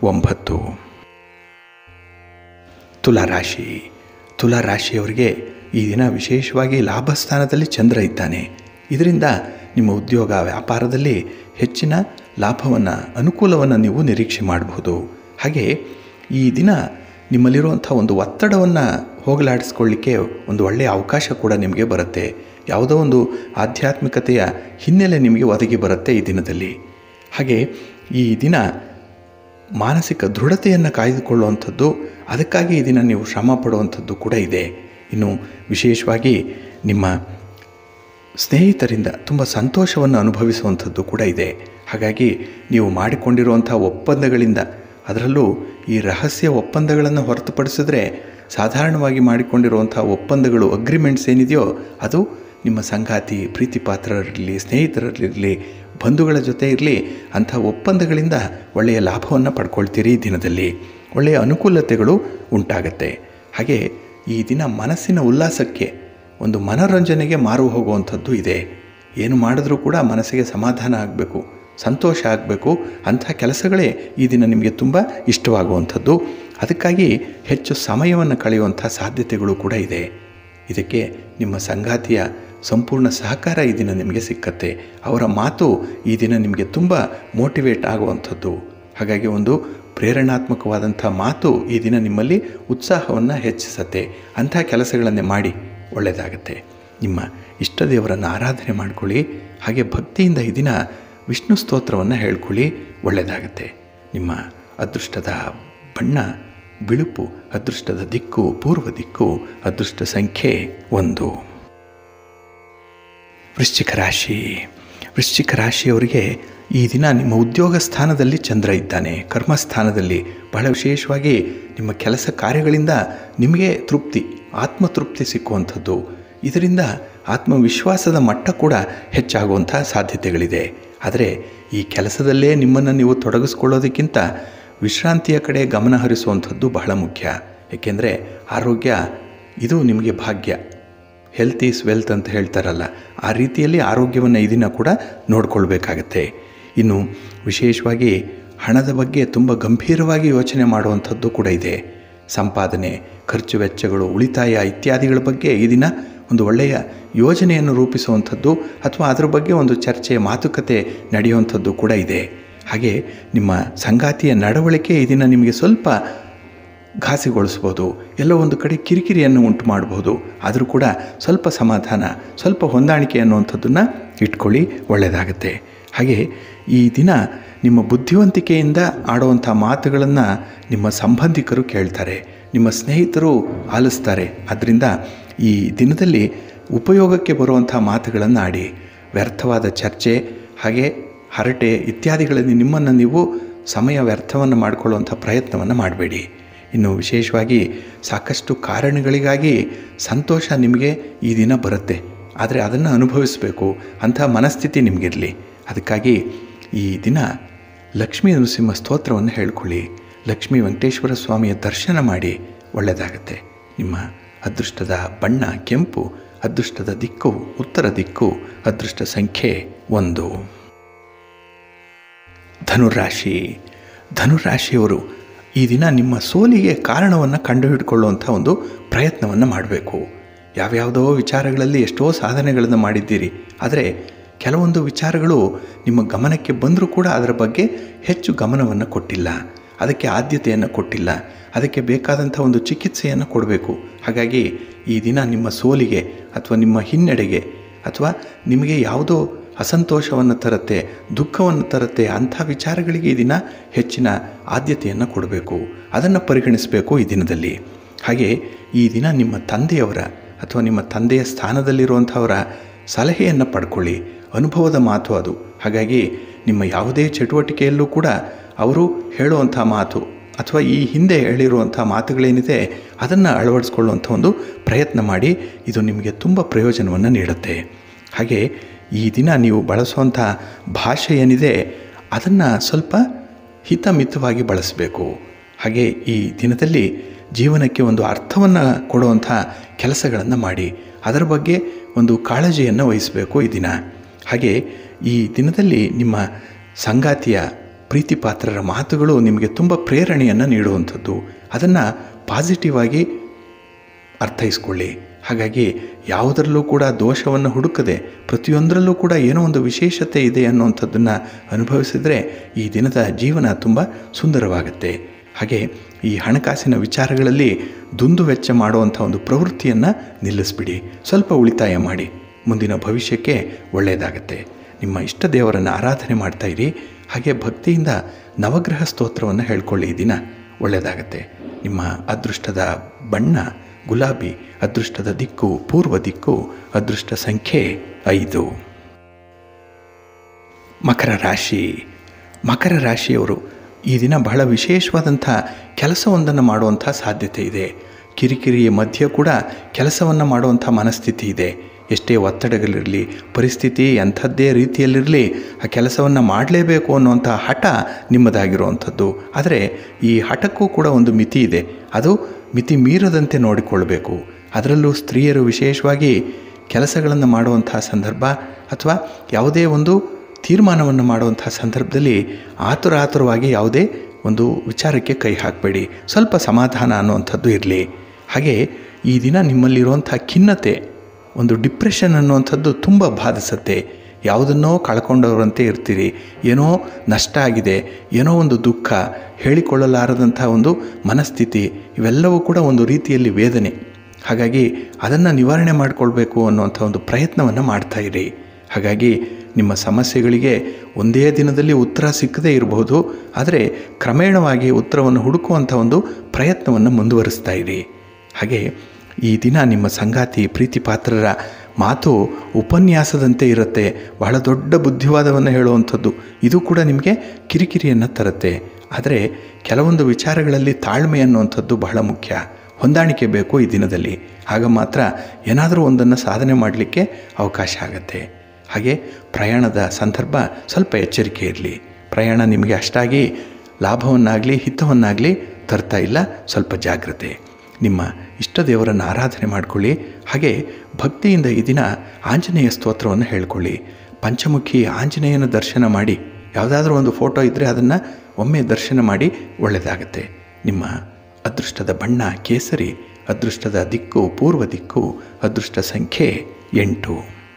9. ತುಲಾರಾಶಿ. ತುಲಾರಾಶಿಯವರಿಗೆ ಈ ದಿನ ವಿಶೇಷವಾಗಿ ಲಾಭಸ್ಥಾನದಲ್ಲಿ ಚಂದ್ರ ಇದ್ದಾನೆ. ಇದರಿಂದ ನಿಮ್ಮ ಉದ್ಯೋಗ ವ್ಯಾಪಾರದಲ್ಲಿ ಹೆಚ್ಚಿನ ಲಾಭವನ್ನು, ಅನುಕೂಲವನ್ನು ನೀವು ನಿರೀಕ್ಷೆ ಮಾಡಬಹುದು. ಹಾಗೆ ಈ ದಿನ ನಿಮ್ಮಲ್ಲಿರುವಂಥ ಒಂದು ಒತ್ತಡವನ್ನು ಹೋಗಲಾಡಿಸ್ಕೊಳ್ಳಿಕ್ಕೆ ಒಂದು ಒಳ್ಳೆಯ ಅವಕಾಶ ಕೂಡ ನಿಮಗೆ ಬರುತ್ತೆ. ಯಾವುದೋ ಒಂದು ಆಧ್ಯಾತ್ಮಿಕತೆಯ ಹಿನ್ನೆಲೆ ನಿಮಗೆ ಒದಗಿ ಬರುತ್ತೆ ಈ ದಿನದಲ್ಲಿ. ಹಾಗೆ ಈ ದಿನ ಮಾನಸಿಕ ದೃಢತೆಯನ್ನು ಕಾಯ್ದುಕೊಳ್ಳುವಂಥದ್ದು, ಅದಕ್ಕಾಗಿ ಈ ದಿನ ನೀವು ಶ್ರಮ ಪಡುವಂಥದ್ದು ಕೂಡ ಇದೆ. ಇನ್ನು ವಿಶೇಷವಾಗಿ ನಿಮ್ಮ ಸ್ನೇಹಿತರಿಂದ ತುಂಬ ಸಂತೋಷವನ್ನು ಅನುಭವಿಸುವಂಥದ್ದು ಕೂಡ ಇದೆ. ಹಾಗಾಗಿ ನೀವು ಮಾಡಿಕೊಂಡಿರುವಂಥ ಒಪ್ಪಂದಗಳಿಂದ, ಅದರಲ್ಲೂ ಈ ರಹಸ್ಯ ಒಪ್ಪಂದಗಳನ್ನು ಹೊರತುಪಡಿಸಿದ್ರೆ ಸಾಧಾರಣವಾಗಿ ಮಾಡಿಕೊಂಡಿರುವಂಥ ಒಪ್ಪಂದಗಳು, ಅಗ್ರಿಮೆಂಟ್ಸ್ ಏನಿದೆಯೋ ಅದು ನಿಮ್ಮ ಸಂಗಾತಿ, ಪ್ರೀತಿ ಪಾತ್ರರಿರಲಿ, ಸ್ನೇಹಿತರಲ್ಲಿರಲಿ, ಬಂಧುಗಳ ಜೊತೆ ಇರಲಿ, ಅಂಥ ಒಪ್ಪಂದಗಳಿಂದ ಒಳ್ಳೆಯ ಲಾಭವನ್ನು ಪಡ್ಕೊಳ್ತೀರಿ. ಈ ದಿನದಲ್ಲಿ ಒಳ್ಳೆಯ ಅನುಕೂಲತೆಗಳು ಉಂಟಾಗತ್ತೆ. ಹಾಗೆ ಈ ದಿನ ಮನಸ್ಸಿನ ಉಲ್ಲಾಸಕ್ಕೆ, ಒಂದು ಮನೋರಂಜನೆಗೆ ಮಾರು ಹೋಗುವಂಥದ್ದು ಇದೆ. ಏನು ಮಾಡಿದ್ರೂ ಕೂಡ ಮನಸ್ಸಿಗೆ ಸಮಾಧಾನ ಆಗಬೇಕು, ಸಂತೋಷ ಆಗಬೇಕು, ಅಂಥ ಕೆಲಸಗಳೇ ಈ ದಿನ ನಿಮಗೆ ತುಂಬ ಇಷ್ಟವಾಗುವಂಥದ್ದು. ಅದಕ್ಕಾಗಿ ಹೆಚ್ಚು ಸಮಯವನ್ನು ಕಳೆಯುವಂಥ ಸಾಧ್ಯತೆಗಳು ಕೂಡ ಇದೆ. ಇದಕ್ಕೆ ನಿಮ್ಮ ಸಂಗಾತಿಯ ಸಂಪೂರ್ಣ ಸಹಕಾರ ಈ ದಿನ ನಿಮಗೆ ಸಿಕ್ಕತ್ತೆ. ಅವರ ಮಾತು ಈ ದಿನ ನಿಮಗೆ ತುಂಬ ಮೋಟಿವೇಟ್ ಆಗುವಂಥದ್ದು. ಹಾಗಾಗಿ ಒಂದು ಪ್ರೇರಣಾತ್ಮಕವಾದಂಥ ಮಾತು ಈ ದಿನ ನಿಮ್ಮಲ್ಲಿ ಉತ್ಸಾಹವನ್ನು ಹೆಚ್ಚಿಸತ್ತೆ. ಅಂಥ ಕೆಲಸಗಳನ್ನೇ ಮಾಡಿ ಒಳ್ಳೆಯದಾಗತ್ತೆ. ನಿಮ್ಮ ಇಷ್ಟ ದೇವರನ್ನು ಆರಾಧನೆ ಮಾಡಿಕೊಳ್ಳಿ. ಹಾಗೆ ಭಕ್ತಿಯಿಂದ ಈ ದಿನ ವಿಷ್ಣು ಸ್ತೋತ್ರವನ್ನು ಹೇಳ್ಕೊಳ್ಳಿ, ಒಳ್ಳೆಯದಾಗತ್ತೆ. ನಿಮ್ಮ ಅದೃಷ್ಟದ ಬಣ್ಣ ಬಿಳುಪು, ಅದೃಷ್ಟದ ದಿಕ್ಕು ಪೂರ್ವ ದಿಕ್ಕು, ಅದೃಷ್ಟ ಸಂಖ್ಯೆ 1. ವೃಶ್ಚಿಕ ರಾಶಿ. ವೃಶ್ಚಿಕ ರಾಶಿಯವರಿಗೆ ಈ ದಿನ ನಿಮ್ಮ ಉದ್ಯೋಗ ಸ್ಥಾನದಲ್ಲಿ ಚಂದ್ರ ಇದ್ದಾನೆ, ಕರ್ಮಸ್ಥಾನದಲ್ಲಿ. ಬಹಳ ವಿಶೇಷವಾಗಿ ನಿಮ್ಮ ಕೆಲಸ ಕಾರ್ಯಗಳಿಂದ ನಿಮಗೆ ತೃಪ್ತಿ, ಆತ್ಮತೃಪ್ತಿ ಸಿಕ್ಕುವಂಥದ್ದು. ಇದರಿಂದ ಆತ್ಮವಿಶ್ವಾಸದ ಮಟ್ಟ ಕೂಡ ಹೆಚ್ಚಾಗುವಂಥ ಸಾಧ್ಯತೆಗಳಿದೆ. ಆದರೆ ಈ ಕೆಲಸದಲ್ಲೇ ನಿಮ್ಮನ್ನು ನೀವು ತೊಡಗಿಸ್ಕೊಳ್ಳೋದಕ್ಕಿಂತ ವಿಶ್ರಾಂತಿಯ ಕಡೆ ಗಮನ ಹರಿಸುವಂಥದ್ದು ಬಹಳ ಮುಖ್ಯ. ಏಕೆಂದರೆ ಆರೋಗ್ಯ ಇದು ನಿಮಗೆ ಭಾಗ್ಯ. ಹೆಲ್ತ್ ಈಸ್ ವೆಲ್ತ್ ಅಂತ ಹೇಳ್ತಾರಲ್ಲ, ಆ ರೀತಿಯಲ್ಲಿ ಆರೋಗ್ಯವನ್ನು ಈ ದಿನ ಕೂಡ ನೋಡಿಕೊಳ್ಬೇಕಾಗತ್ತೆ. ಇನ್ನು ವಿಶೇಷವಾಗಿ ಹಣದ ಬಗ್ಗೆ ತುಂಬ ಗಂಭೀರವಾಗಿ ಯೋಚನೆ ಮಾಡುವಂಥದ್ದು ಕೂಡ ಇದೆ. ಸಂಪಾದನೆ, ಖರ್ಚು ವೆಚ್ಚಗಳು, ಉಳಿತಾಯ ಇತ್ಯಾದಿಗಳ ಬಗ್ಗೆ ಈ ದಿನ ಒಂದು ಒಳ್ಳೆಯ ಯೋಜನೆಯನ್ನು ರೂಪಿಸುವಂಥದ್ದು ಅಥವಾ ಅದರ ಬಗ್ಗೆ ಒಂದು ಚರ್ಚೆ, ಮಾತುಕತೆ ನಡೆಯುವಂಥದ್ದು ಕೂಡ ಇದೆ. ಹಾಗೆ ನಿಮ್ಮ ಸಂಗಾತಿಯ ನಡವಳಿಕೆ ಈ ದಿನ ನಿಮಗೆ ಸ್ವಲ್ಪ ಘಾಸಿಗೊಳಿಸ್ಬೋದು, ಎಲ್ಲೋ ಒಂದು ಕಡೆ ಕಿರಿಕಿರಿಯನ್ನು ಉಂಟು ಮಾಡಬಹುದು. ಆದರೂ ಕೂಡ ಸ್ವಲ್ಪ ಸಮಾಧಾನ, ಸ್ವಲ್ಪ ಹೊಂದಾಣಿಕೆ ಅನ್ನುವಂಥದ್ದನ್ನು ಇಟ್ಕೊಳ್ಳಿ, ಒಳ್ಳೆಯದಾಗುತ್ತೆ. ಹಾಗೆ ಈ ದಿನ ನಿಮ್ಮ ಬುದ್ಧಿವಂತಿಕೆಯಿಂದ ಆಡುವಂಥ ಮಾತುಗಳನ್ನು ನಿಮ್ಮ ಸಂಬಂಧಿಕರು ಕೇಳ್ತಾರೆ, ನಿಮ್ಮ ಸ್ನೇಹಿತರು ಆಲಿಸ್ತಾರೆ. ಆದ್ದರಿಂದ ಈ ದಿನದಲ್ಲಿ ಉಪಯೋಗಕ್ಕೆ ಬರುವಂಥ ಮಾತುಗಳನ್ನು ಆಡಿ. ವ್ಯರ್ಥವಾದ ಚರ್ಚೆ, ಹಾಗೆ ಹರಟೆ ಇತ್ಯಾದಿಗಳಲ್ಲಿ ನಿಮ್ಮನ್ನು ನೀವು ಸಮಯ ವ್ಯರ್ಥವನ್ನು ಮಾಡಿಕೊಳ್ಳುವಂಥ ಪ್ರಯತ್ನವನ್ನು ಮಾಡಬೇಡಿ. ಇನ್ನು ವಿಶೇಷವಾಗಿ ಸಾಕಷ್ಟು ಕಾರಣಗಳಿಗಾಗಿ ಸಂತೋಷ ನಿಮಗೆ ಈ ದಿನ ಬರುತ್ತೆ, ಆದರೆ ಅದನ್ನು ಅನುಭವಿಸಬೇಕು ಅಂಥ ಮನಸ್ಥಿತಿ ನಿಮಗಿರಲಿ. ಅದಕ್ಕಾಗಿ ಈ ದಿನ ಲಕ್ಷ್ಮೀ ನರಸಿಂಹ ಸ್ತೋತ್ರವನ್ನು ಹೇಳ್ಕೊಳ್ಳಿ, ಲಕ್ಷ್ಮೀ ವೆಂಕಟೇಶ್ವರ ಸ್ವಾಮಿಯ ದರ್ಶನ ಮಾಡಿ, ಒಳ್ಳೆಯದಾಗತ್ತೆ. ನಿಮ್ಮ ಅದೃಷ್ಟದ ಬಣ್ಣ ಕೆಂಪು, ಅದೃಷ್ಟದ ದಿಕ್ಕು ಉತ್ತರ ದಿಕ್ಕು, ಅದೃಷ್ಟ ಸಂಖ್ಯೆ 1. ಧನುರಾಶಿ. ಧನುರಾಶಿಯವರು ಈ ದಿನ ನಿಮ್ಮ ಸೋಲಿಗೆ ಕಾರಣವನ್ನು ಕಂಡುಹಿಡ್ಕೊಳ್ಳುವಂಥ ಒಂದು ಪ್ರಯತ್ನವನ್ನು ಮಾಡಬೇಕು. ಯಾವ್ಯಾವುದೋ ವಿಚಾರಗಳಲ್ಲಿ ಎಷ್ಟೋ ಸಾಧನೆಗಳನ್ನು ಮಾಡಿದ್ದೀರಿ, ಆದರೆ ಕೆಲವೊಂದು ವಿಚಾರಗಳು ನಿಮ್ಮ ಗಮನಕ್ಕೆ ಬಂದರೂ ಕೂಡ ಅದರ ಬಗ್ಗೆ ಹೆಚ್ಚು ಗಮನವನ್ನು ಕೊಟ್ಟಿಲ್ಲ, ಅದಕ್ಕೆ ಆದ್ಯತೆಯನ್ನು ಕೊಟ್ಟಿಲ್ಲ, ಅದಕ್ಕೆ ಬೇಕಾದಂಥ ಒಂದು ಚಿಕಿತ್ಸೆಯನ್ನು ಕೊಡಬೇಕು. ಹಾಗಾಗಿ ಈ ದಿನ ನಿಮ್ಮ ಸೋಲಿಗೆ ಅಥವಾ ನಿಮ್ಮ ಹಿನ್ನಡೆಗೆ ಅಥವಾ ನಿಮಗೆ ಯಾವುದೋ ಅಸಂತೋಷವನ್ನು ತರುತ್ತೆ, ದುಃಖವನ್ನು ತರುತ್ತೆ, ಅಂಥ ವಿಚಾರಗಳಿಗೆ ಈ ದಿನ ಹೆಚ್ಚಿನ ಆದ್ಯತೆಯನ್ನು ಕೊಡಬೇಕು, ಅದನ್ನು ಪರಿಗಣಿಸಬೇಕು ಈ ದಿನದಲ್ಲಿ. ಹಾಗೆ ಈ ದಿನ ನಿಮ್ಮ ತಂದೆಯವರ ಅಥವಾ ನಿಮ್ಮ ತಂದೆಯ ಸ್ಥಾನದಲ್ಲಿರುವಂಥವರ ಸಲಹೆಯನ್ನು ಪಡ್ಕೊಳ್ಳಿ, ಅನುಭವದ ಮಾತು ಅದು. ಹಾಗಾಗಿ ನಿಮ್ಮ ಯಾವುದೇ ಚಟುವಟಿಕೆಯಲ್ಲೂ ಕೂಡ ಅವರು ಹೇಳುವಂಥ ಮಾತು ಅಥವಾ ಈ ಹಿಂದೆ ಹೇಳಿರುವಂಥ ಮಾತುಗಳೇನಿದೆ ಅದನ್ನು ಅಳವಡಿಸ್ಕೊಳ್ಳುವಂಥ ಒಂದು ಪ್ರಯತ್ನ ಮಾಡಿ, ಇದು ನಿಮಗೆ ತುಂಬ ಪ್ರಯೋಜನವನ್ನು ನೀಡುತ್ತೆ. ಹಾಗೆ ಈ ದಿನ ನೀವು ಬಳಸುವಂಥ ಭಾಷೆ ಏನಿದೆ ಅದನ್ನು ಸ್ವಲ್ಪ ಹಿತಮಿತವಾಗಿ ಬಳಸಬೇಕು. ಹಾಗೆ ಈ ದಿನದಲ್ಲಿ ಜೀವನಕ್ಕೆ ಒಂದು ಅರ್ಥವನ್ನು ಕೊಡುವಂಥ ಕೆಲಸಗಳನ್ನು ಮಾಡಿ, ಅದರ ಬಗ್ಗೆ ಒಂದು ಕಾಳಜಿಯನ್ನು ವಹಿಸಬೇಕು ಈ ದಿನ. ಹಾಗೆ ಈ ದಿನದಲ್ಲಿ ನಿಮ್ಮ ಸಂಗಾತಿಯ ಪ್ರೀತಿ ಪಾತ್ರರ ಮಾತುಗಳು ನಿಮಗೆ ತುಂಬ ಪ್ರೇರಣೆಯನ್ನು ನೀಡುವಂಥದ್ದು. ಅದನ್ನು ಪಾಸಿಟಿವ್ ಆಗಿ ಅರ್ಥೈಸ್ಕೊಳ್ಳಿ. ಹಾಗಾಗಿ ಯಾವುದರಲ್ಲೂ ಕೂಡ ದೋಷವನ್ನು ಹುಡುಕದೆ ಪ್ರತಿಯೊಂದರಲ್ಲೂ ಕೂಡ ಏನೋ ಒಂದು ವಿಶೇಷತೆ ಇದೆ ಅನ್ನುವಂಥದ್ದನ್ನು ಅನುಭವಿಸಿದರೆ ಈ ದಿನದ ಜೀವನ ತುಂಬ ಸುಂದರವಾಗುತ್ತೆ. ಹಾಗೆ ಈ ಹಣಕಾಸಿನ ವಿಚಾರಗಳಲ್ಲಿ ದುಂದು ವೆಚ್ಚ ಮಾಡುವಂಥ ಒಂದು ಪ್ರವೃತ್ತಿಯನ್ನು ನಿಲ್ಲಿಸ್ಬಿಡಿ. ಸ್ವಲ್ಪ ಉಳಿತಾಯ ಮಾಡಿ, ಮುಂದಿನ ಭವಿಷ್ಯಕ್ಕೆ ಒಳ್ಳೆಯದಾಗತ್ತೆ. ನಿಮ್ಮ ಇಷ್ಟ ದೇವರನ್ನು ಆರಾಧನೆ ಮಾಡ್ತಾಯಿರಿ. ಹಾಗೆ ಭಕ್ತಿಯಿಂದ ನವಗ್ರಹ ಸ್ತೋತ್ರವನ್ನು ಹೇಳ್ಕೊಳ್ಳಿ. ಈ ದಿನ ಒಳ್ಳೆಯದಾಗತ್ತೆ. ನಿಮ್ಮ ಅದೃಷ್ಟದ ಬಣ್ಣ ಗುಲಾಬಿ, ಅದೃಷ್ಟದ ದಿಕ್ಕು ಪೂರ್ವ ದಿಕ್ಕು, ಅದೃಷ್ಟ ಸಂಖ್ಯೆ 5. ಮಕರ ರಾಶಿ. ಮಕರ ರಾಶಿಯವರು ಈ ದಿನ ಬಹಳ ವಿಶೇಷವಾದಂಥ ಕೆಲಸವೊಂದನ್ನು ಮಾಡುವಂಥ ಸಾಧ್ಯತೆ ಇದೆ. ಕಿರಿಕಿರಿಯ ಮಧ್ಯೆ ಕೂಡ ಕೆಲಸವನ್ನು ಮಾಡುವಂಥ ಮನಸ್ಥಿತಿ ಇದೆ. ಎಷ್ಟೇ ಒತ್ತಡಗಳಿರಲಿ, ಪರಿಸ್ಥಿತಿ ಎಂಥದ್ದೇ ರೀತಿಯಲ್ಲಿರಲಿ, ಆ ಕೆಲಸವನ್ನು ಮಾಡಲೇಬೇಕು ಅನ್ನುವಂಥ ಹಠ ನಿಮ್ಮದಾಗಿರುವಂಥದ್ದು. ಆದರೆ ಈ ಹಠಕ್ಕೂ ಕೂಡ ಒಂದು ಮಿತಿ ಇದೆ. ಅದು ಮಿತಿ ಮೀರದಂತೆ ನೋಡಿಕೊಳ್ಬೇಕು. ಅದರಲ್ಲೂ ಸ್ತ್ರೀಯರು ವಿಶೇಷವಾಗಿ ಕೆಲಸಗಳನ್ನು ಮಾಡುವಂಥ ಸಂದರ್ಭ ಅಥವಾ ಯಾವುದೇ ಒಂದು ತೀರ್ಮಾನವನ್ನು ಮಾಡುವಂಥ ಸಂದರ್ಭದಲ್ಲಿ ಆತುರವಾಗಿ ಯಾವುದೇ ಒಂದು ವಿಚಾರಕ್ಕೆ ಕೈ ಹಾಕಬೇಡಿ. ಸ್ವಲ್ಪ ಸಮಾಧಾನ ಅನ್ನುವಂಥದ್ದು ಇರಲಿ. ಹಾಗೆ ಈ ದಿನ ನಿಮ್ಮಲ್ಲಿರುವಂಥ ಖಿನ್ನತೆ, ಒಂದು ಡಿಪ್ರೆಷನ್ ಅನ್ನುವಂಥದ್ದು ತುಂಬ ಬಾಧಿಸುತ್ತೆ. ಯಾವುದನ್ನೋ ಕಳ್ಕೊಂಡವರಂತೆ ಇರ್ತೀರಿ. ಏನೋ ನಷ್ಟ ಆಗಿದೆ, ಏನೋ ಒಂದು ದುಃಖ, ಹೇಳಿಕೊಳ್ಳಲಾರದಂಥ ಒಂದು ಮನಸ್ಥಿತಿ, ಇವೆಲ್ಲವೂ ಕೂಡ ಒಂದು ರೀತಿಯಲ್ಲಿ ವೇದನೆ. ಹಾಗಾಗಿ ಅದನ್ನು ನಿವಾರಣೆ ಮಾಡಿಕೊಳ್ಬೇಕು ಅನ್ನುವಂಥ ಒಂದು ಪ್ರಯತ್ನವನ್ನು ಮಾಡ್ತಾಯಿರಿ. ಹಾಗಾಗಿ ನಿಮ್ಮ ಸಮಸ್ಯೆಗಳಿಗೆ ಒಂದೇ ದಿನದಲ್ಲಿ ಉತ್ತರ ಸಿಕ್ಕದೇ ಇರಬಹುದು, ಆದರೆ ಕ್ರಮೇಣವಾಗಿ ಉತ್ತರವನ್ನು ಹುಡುಕುವಂಥ ಒಂದು ಪ್ರಯತ್ನವನ್ನು ಮುಂದುವರಿಸ್ತಾ ಇರಿ. ಹಾಗೆ ಈ ದಿನ ನಿಮ್ಮ ಸಂಗಾತಿ ಪ್ರೀತಿ ಪಾತ್ರರ ಮಾತು ಉಪನ್ಯಾಸದಂತೆ ಇರುತ್ತೆ. ಬಹಳ ದೊಡ್ಡ ಬುದ್ಧಿವಾದವನ್ನು ಹೇಳುವಂಥದ್ದು. ಇದು ಕೂಡ ನಿಮಗೆ ಕಿರಿಕಿರಿಯನ್ನು ತರುತ್ತೆ. ಆದರೆ ಕೆಲವೊಂದು ವಿಚಾರಗಳಲ್ಲಿ ತಾಳ್ಮೆ ಅನ್ನುವಂಥದ್ದು ಬಹಳ ಮುಖ್ಯ. ಹೊಂದಾಣಿಕೆ ಬೇಕು ಈ ದಿನದಲ್ಲಿ. ಆಗ ಮಾತ್ರ ಏನಾದರೂ ಒಂದನ್ನು ಸಾಧನೆ ಮಾಡಲಿಕ್ಕೆ ಅವಕಾಶ ಆಗುತ್ತೆ. ಹಾಗೆ ಪ್ರಯಾಣದ ಸಂದರ್ಭ ಸ್ವಲ್ಪ ಎಚ್ಚರಿಕೆ ಇರಲಿ. ಪ್ರಯಾಣ ನಿಮಗೆ ಅಷ್ಟಾಗಿ ಲಾಭವನ್ನಾಗಲಿ ಹಿತವನ್ನಾಗಲಿ ತರ್ತಾ ಇಲ್ಲ. ಸ್ವಲ್ಪ ಜಾಗ್ರತೆ. ನಿಮ್ಮ ಇಷ್ಟ ದೇವರನ್ನು ಆರಾಧನೆ ಮಾಡಿಕೊಳ್ಳಿ. ಹಾಗೆ ಭಕ್ತಿಯಿಂದ ಈ ದಿನ ಆಂಜನೇಯ ಸ್ತೋತ್ರವನ್ನು ಹೇಳ್ಕೊಳ್ಳಿ. ಪಂಚಮುಖಿ ಆಂಜನೇಯನ ದರ್ಶನ ಮಾಡಿ. ಯಾವುದಾದ್ರೂ ಒಂದು ಫೋಟೋ ಇದ್ದರೆ ಅದನ್ನು ಒಮ್ಮೆ ದರ್ಶನ ಮಾಡಿ, ಒಳ್ಳೆಯದಾಗತ್ತೆ. ನಿಮ್ಮ ಅದೃಷ್ಟದ ಬಣ್ಣ ಕೇಸರಿ, ಅದೃಷ್ಟದ ದಿಕ್ಕು ಪೂರ್ವ ದಿಕ್ಕು, ಅದೃಷ್ಟ ಸಂಖ್ಯೆ 8.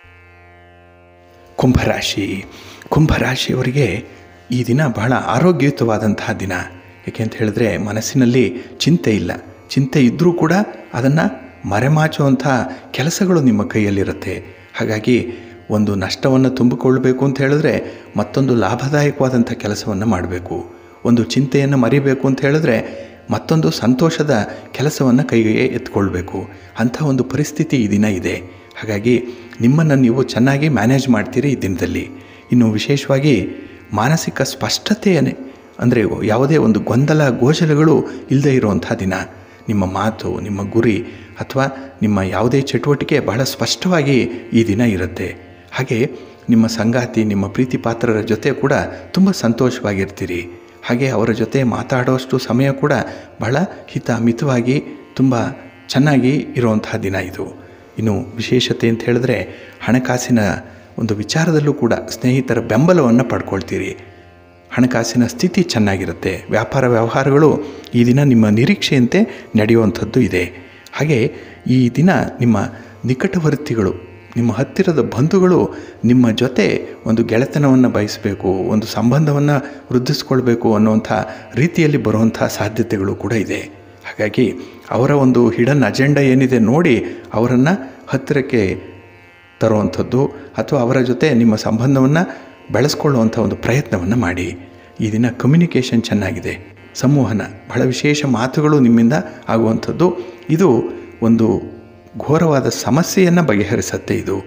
ಕುಂಭರಾಶಿ. ಕುಂಭರಾಶಿಯವರಿಗೆ ಈ ದಿನ ಬಹಳ ಆರೋಗ್ಯಯುತವಾದಂತಹ ದಿನ. ಏಕೆ ಅಂತ ಹೇಳಿದ್ರೆ ಮನಸ್ಸಿನಲ್ಲಿ ಚಿಂತೆ ಇಲ್ಲ. ಚಿಂತೆ ಇದ್ದರೂ ಕೂಡ ಅದನ್ನು ಮರೆಮಾಚುವಂಥ ಕೆಲಸಗಳು ನಿಮ್ಮ ಕೈಯಲ್ಲಿರುತ್ತೆ. ಹಾಗಾಗಿ ಒಂದು ನಷ್ಟವನ್ನು ತುಂಬಿಕೊಳ್ಬೇಕು ಅಂತ ಹೇಳಿದ್ರೆ ಮತ್ತೊಂದು ಲಾಭದಾಯಕವಾದಂಥ ಕೆಲಸವನ್ನು ಮಾಡಬೇಕು. ಒಂದು ಚಿಂತೆಯನ್ನು ಮರಿಬೇಕು ಅಂತ ಹೇಳಿದ್ರೆ ಮತ್ತೊಂದು ಸಂತೋಷದ ಕೆಲಸವನ್ನು ಕೈಗೆ ಎತ್ಕೊಳ್ಬೇಕು. ಅಂಥ ಒಂದು ಪರಿಸ್ಥಿತಿ ಈ ದಿನ ಇದೆ. ಹಾಗಾಗಿ ನಿಮ್ಮನ್ನು ನೀವು ಚೆನ್ನಾಗಿ ಮ್ಯಾನೇಜ್ ಮಾಡ್ತೀರಿ ಈ ದಿನದಲ್ಲಿ. ಇನ್ನು ವಿಶೇಷವಾಗಿ ಮಾನಸಿಕ ಸ್ಪಷ್ಟತೆಯನ್ನೇ, ಅಂದರೆ ಯಾವುದೇ ಒಂದು ಗೊಂದಲ ಗೋಚರಗಳು ಇಲ್ಲದೆ ಇರುವಂಥ ದಿನ. ನಿಮ್ಮ ಮಾತು, ನಿಮ್ಮ ಗುರಿ ಅಥವಾ ನಿಮ್ಮ ಯಾವುದೇ ಚಟುವಟಿಕೆ ಬಹಳ ಸ್ಪಷ್ಟವಾಗಿ ಈ ದಿನ ಇರುತ್ತೆ. ಹಾಗೆ ನಿಮ್ಮ ಸಂಗಾತಿ, ನಿಮ್ಮ ಪ್ರೀತಿ ಪಾತ್ರರ ಜೊತೆ ಕೂಡ ತುಂಬ ಸಂತೋಷವಾಗಿರ್ತೀರಿ. ಹಾಗೆ ಅವರ ಜೊತೆ ಮಾತಾಡೋಷ್ಟು ಸಮಯ ಕೂಡ ಬಹಳ ಮಿತವಾಗಿ ತುಂಬ ಚೆನ್ನಾಗಿ ಇರುವಂತಹ ದಿನ ಇದು. ಇನ್ನು ವಿಶೇಷತೆ ಅಂತ ಹೇಳಿದ್ರೆ ಹಣಕಾಸಿನ ಒಂದು ವಿಚಾರದಲ್ಲೂ ಕೂಡ ಸ್ನೇಹಿತರ ಬೆಂಬಲವನ್ನು ಪಡ್ಕೊಳ್ತೀರಿ. ಹಣಕಾಸಿನ ಸ್ಥಿತಿ ಚೆನ್ನಾಗಿರುತ್ತೆ. ವ್ಯಾಪಾರ ವ್ಯವಹಾರಗಳು ಈ ದಿನ ನಿಮ್ಮ ನಿರೀಕ್ಷೆಯಂತೆ ನಡೆಯುವಂಥದ್ದು ಇದೆ. ಹಾಗೆ ಈ ದಿನ ನಿಮ್ಮ ನಿಕಟವರ್ತಿಗಳು, ನಿಮ್ಮ ಹತ್ತಿರದ ಬಂಧುಗಳು ನಿಮ್ಮ ಜೊತೆ ಒಂದು ಗೆಳೆತನವನ್ನು ಬಯಸಬೇಕು, ಒಂದು ಸಂಬಂಧವನ್ನು ವೃದ್ಧಿಸ್ಕೊಳ್ಬೇಕು ಅನ್ನುವಂಥ ರೀತಿಯಲ್ಲಿ ಬರುವಂಥ ಸಾಧ್ಯತೆಗಳು ಕೂಡ ಇದೆ. ಹಾಗಾಗಿ ಅವರ ಒಂದು ಹಿಡನ್ ಅಜೆಂಡಾ ಏನಿದೆ ನೋಡಿ ಅವರನ್ನು ಹತ್ತಿರಕ್ಕೆ ತರುವಂಥದ್ದು ಅಥವಾ ಅವರ ಜೊತೆ ನಿಮ್ಮ ಸಂಬಂಧವನ್ನು ಬೆಳೆಸ್ಕೊಳ್ಳುವಂಥ ಒಂದು ಪ್ರಯತ್ನವನ್ನು ಮಾಡಿ. ಈ ದಿನ ಕಮ್ಯುನಿಕೇಷನ್ ಚೆನ್ನಾಗಿದೆ. ಸಂವಹನ, ಬಹಳ ವಿಶೇಷ ಮಾತುಗಳು ನಿಮ್ಮಿಂದ ಆಗುವಂಥದ್ದು. ಇದು ಒಂದು ಘೋರವಾದ ಸಮಸ್ಯೆಯನ್ನು ಬಗೆಹರಿಸುತ್ತೆ ಇದು.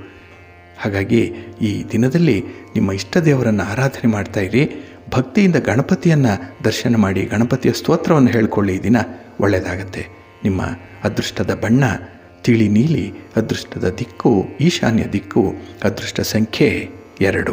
ಹಾಗಾಗಿ ಈ ದಿನದಲ್ಲಿ ನಿಮ್ಮ ಇಷ್ಟ ದೇವರನ್ನು ಆರಾಧನೆ ಮಾಡ್ತಾಯಿರಿ. ಭಕ್ತಿಯಿಂದ ಗಣಪತಿಯನ್ನು ದರ್ಶನ ಮಾಡಿ ಗಣಪತಿಯ ಸ್ತೋತ್ರವನ್ನು ಹೇಳಿಕೊಳ್ಳಿ. ಈ ದಿನ ಒಳ್ಳೆಯದಾಗತ್ತೆ. ನಿಮ್ಮ ಅದೃಷ್ಟದ ಬಣ್ಣ ತಿಳಿ ನೀಲಿ, ಅದೃಷ್ಟದ ದಿಕ್ಕು ಈಶಾನ್ಯ ದಿಕ್ಕು, ಅದೃಷ್ಟ ಸಂಖ್ಯೆ 2.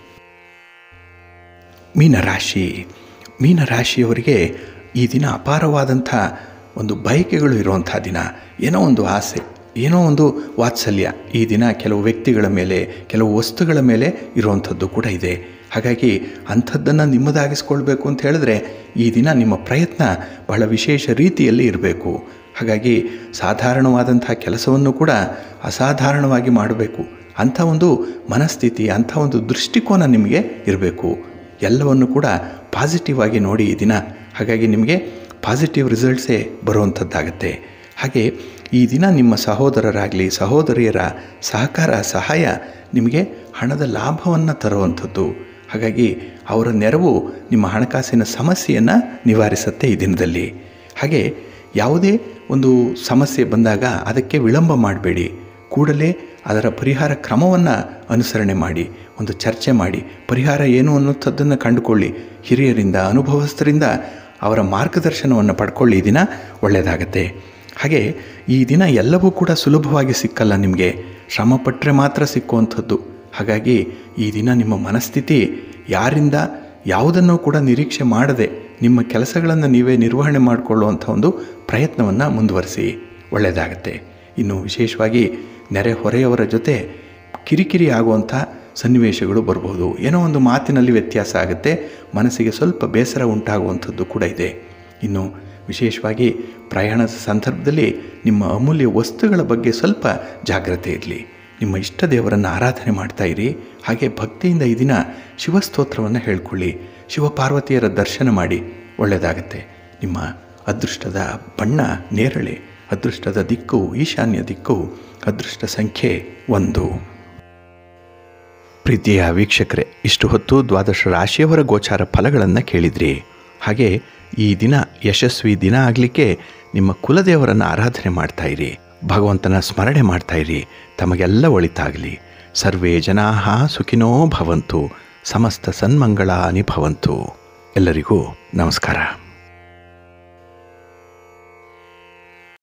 ಮೀನರಾಶಿ. ಮೀನರಾಶಿಯವರಿಗೆ ಈ ದಿನ ಅಪಾರವಾದಂಥ ಒಂದು ಬಯಕೆಗಳು ಇರುವಂಥ ದಿನ. ಏನೋ ಒಂದು ಆಸೆ, ಏನೋ ಒಂದು ವಾತ್ಸಲ್ಯ ಈ ದಿನ ಕೆಲವು ವ್ಯಕ್ತಿಗಳ ಮೇಲೆ, ಕೆಲವು ವಸ್ತುಗಳ ಮೇಲೆ ಇರುವಂಥದ್ದು ಕೂಡ ಇದೆ. ಹಾಗಾಗಿ ಅಂಥದ್ದನ್ನು ನಿಮ್ಮದಾಗಿಸ್ಕೊಳ್ಬೇಕು ಅಂತ ಹೇಳಿದ್ರೆ ಈ ದಿನ ನಿಮ್ಮ ಪ್ರಯತ್ನ ಬಹಳ ವಿಶೇಷ ರೀತಿಯಲ್ಲಿ ಇರಬೇಕು. ಹಾಗಾಗಿ ಸಾಧಾರಣವಾದಂಥ ಕೆಲಸವನ್ನು ಕೂಡ ಅಸಾಧಾರಣವಾಗಿ ಮಾಡಬೇಕು. ಅಂಥ ಒಂದು ಮನಸ್ಥಿತಿ, ಅಂಥ ಒಂದು ದೃಷ್ಟಿಕೋನ ನಿಮಗೆ ಇರಬೇಕು. ಎಲ್ಲವನ್ನು ಕೂಡ ಪಾಸಿಟಿವ್ ಆಗಿ ನೋಡಿ ಈ ದಿನ. ಹಾಗಾಗಿ ನಿಮಗೆ ಪಾಸಿಟಿವ್ ರಿಸಲ್ಟ್ಸೇ ಬರುವಂಥದ್ದಾಗತ್ತೆ. ಹಾಗೆ ಈ ದಿನ ನಿಮ್ಮ ಸಹೋದರರಾಗಲಿ ಸಹೋದರಿಯರ ಸಹಕಾರ ಸಹಾಯ ನಿಮಗೆ ಹಣದ ಲಾಭವನ್ನು ತರುವಂಥದ್ದು. ಹಾಗಾಗಿ ಅವರ ನೆರವು ನಿಮ್ಮ ಹಣಕಾಸಿನ ಸಮಸ್ಯೆಯನ್ನು ನಿವಾರಿಸುತ್ತೆ ಈ ದಿನದಲ್ಲಿ. ಹಾಗೆ ಯಾವುದೇ ಒಂದು ಸಮಸ್ಯೆ ಬಂದಾಗ ಅದಕ್ಕೆ ವಿಳಂಬ ಮಾಡಬೇಡಿ. ಕೂಡಲೇ ಅದರ ಪರಿಹಾರ ಕ್ರಮವನ್ನು ಅನುಸರಣೆ ಮಾಡಿ, ಒಂದು ಚರ್ಚೆ ಮಾಡಿ, ಪರಿಹಾರ ಏನು ಅನ್ನೋಂಥದ್ದನ್ನು ಕಂಡುಕೊಳ್ಳಿ. ಹಿರಿಯರಿಂದ, ಅನುಭವಸ್ಥರಿಂದ ಅವರ ಮಾರ್ಗದರ್ಶನವನ್ನು ಪಡ್ಕೊಳ್ಳಿ. ಈ ದಿನ ಒಳ್ಳೆಯದಾಗತ್ತೆ. ಹಾಗೆ ಈ ದಿನ ಎಲ್ಲವೂ ಕೂಡ ಸುಲಭವಾಗಿ ಸಿಕ್ಕಲ್ಲ, ನಿಮಗೆ ಶ್ರಮಪಟ್ಟರೆ ಮಾತ್ರ ಸಿಕ್ಕುವಂಥದ್ದು. ಹಾಗಾಗಿ ಈ ದಿನ ನಿಮ್ಮ ಮನಸ್ಥಿತಿ ಯಾರಿಂದ ಯಾವುದನ್ನು ಕೂಡ ನಿರೀಕ್ಷೆ ಮಾಡದೆ ನಿಮ್ಮ ಕೆಲಸಗಳನ್ನು ನೀವೇ ನಿರ್ವಹಣೆ ಮಾಡಿಕೊಳ್ಳುವಂಥ ಒಂದು ಪ್ರಯತ್ನವನ್ನು ಮುಂದುವರಿಸಿ, ಒಳ್ಳೆಯದಾಗತ್ತೆ. ಇನ್ನು ವಿಶೇಷವಾಗಿ ನೆರೆಹೊರೆಯವರ ಜೊತೆ ಕಿರಿಕಿರಿ ಆಗುವಂಥ ಸನ್ನಿವೇಶಗಳು ಬರ್ಬೋದು. ಏನೋ ಒಂದು ಮಾತಿನಲ್ಲಿ ವ್ಯತ್ಯಾಸ ಆಗುತ್ತೆ, ಮನಸ್ಸಿಗೆ ಸ್ವಲ್ಪ ಬೇಸರ ಉಂಟಾಗುವಂಥದ್ದು ಕೂಡ ಇದೆ. ಇನ್ನು ವಿಶೇಷವಾಗಿ ಪ್ರಯಾಣದ ಸಂದರ್ಭದಲ್ಲಿ ನಿಮ್ಮ ಅಮೂಲ್ಯ ವಸ್ತುಗಳ ಬಗ್ಗೆ ಸ್ವಲ್ಪ ಜಾಗ್ರತೆ ಇರಲಿ. ನಿಮ್ಮ ಇಷ್ಟ ದೇವರನ್ನು ಆರಾಧನೆ ಮಾಡ್ತಾ ಇರಿ. ಹಾಗೆ ಭಕ್ತಿಯಿಂದ ಈ ದಿನ ಶಿವಸ್ತೋತ್ರವನ್ನು ಹೇಳ್ಕೊಳ್ಳಿ, ಶಿವಪಾರ್ವತಿಯರ ದರ್ಶನ ಮಾಡಿ, ಒಳ್ಳೆಯದಾಗತ್ತೆ. ನಿಮ್ಮ ಅದೃಷ್ಟದ ಬಣ್ಣ ನೇರಳೆ, ಅದೃಷ್ಟದ ದಿಕ್ಕು ಈಶಾನ್ಯ ದಿಕ್ಕು, ಅದೃಷ್ಟ ಸಂಖ್ಯೆ 1. ಪ್ರೀತಿಯ ವೀಕ್ಷಕರೇ, ಇಷ್ಟು ಹೊತ್ತು 12 ರಾಶಿಯವರ ಗೋಚಾರ ಫಲಗಳನ್ನು ಕೇಳಿದ್ರಿ. ಹಾಗೆ ಈ ದಿನ ಯಶಸ್ವಿ ದಿನ ಆಗಲಿಕ್ಕೆ ನಿಮ್ಮ ಕುಲದೇವರನ್ನು ಆರಾಧನೆ ಮಾಡ್ತಾ ಇರಿ, ಭಗವಂತನ ಸ್ಮರಣೆ ಮಾಡ್ತಾ ಇರಿ. ತಮಗೆಲ್ಲ ಒಳಿತಾಗಲಿ. ಸರ್ವೇ ಜನಾಃ ಸುಖಿನೋ ಭವಂತು, ಸಮಸ್ತ ಸನ್ಮಂಗಳಾನಿ ಭವಂತು. ಎಲ್ಲರಿಗೂ ನಮಸ್ಕಾರ.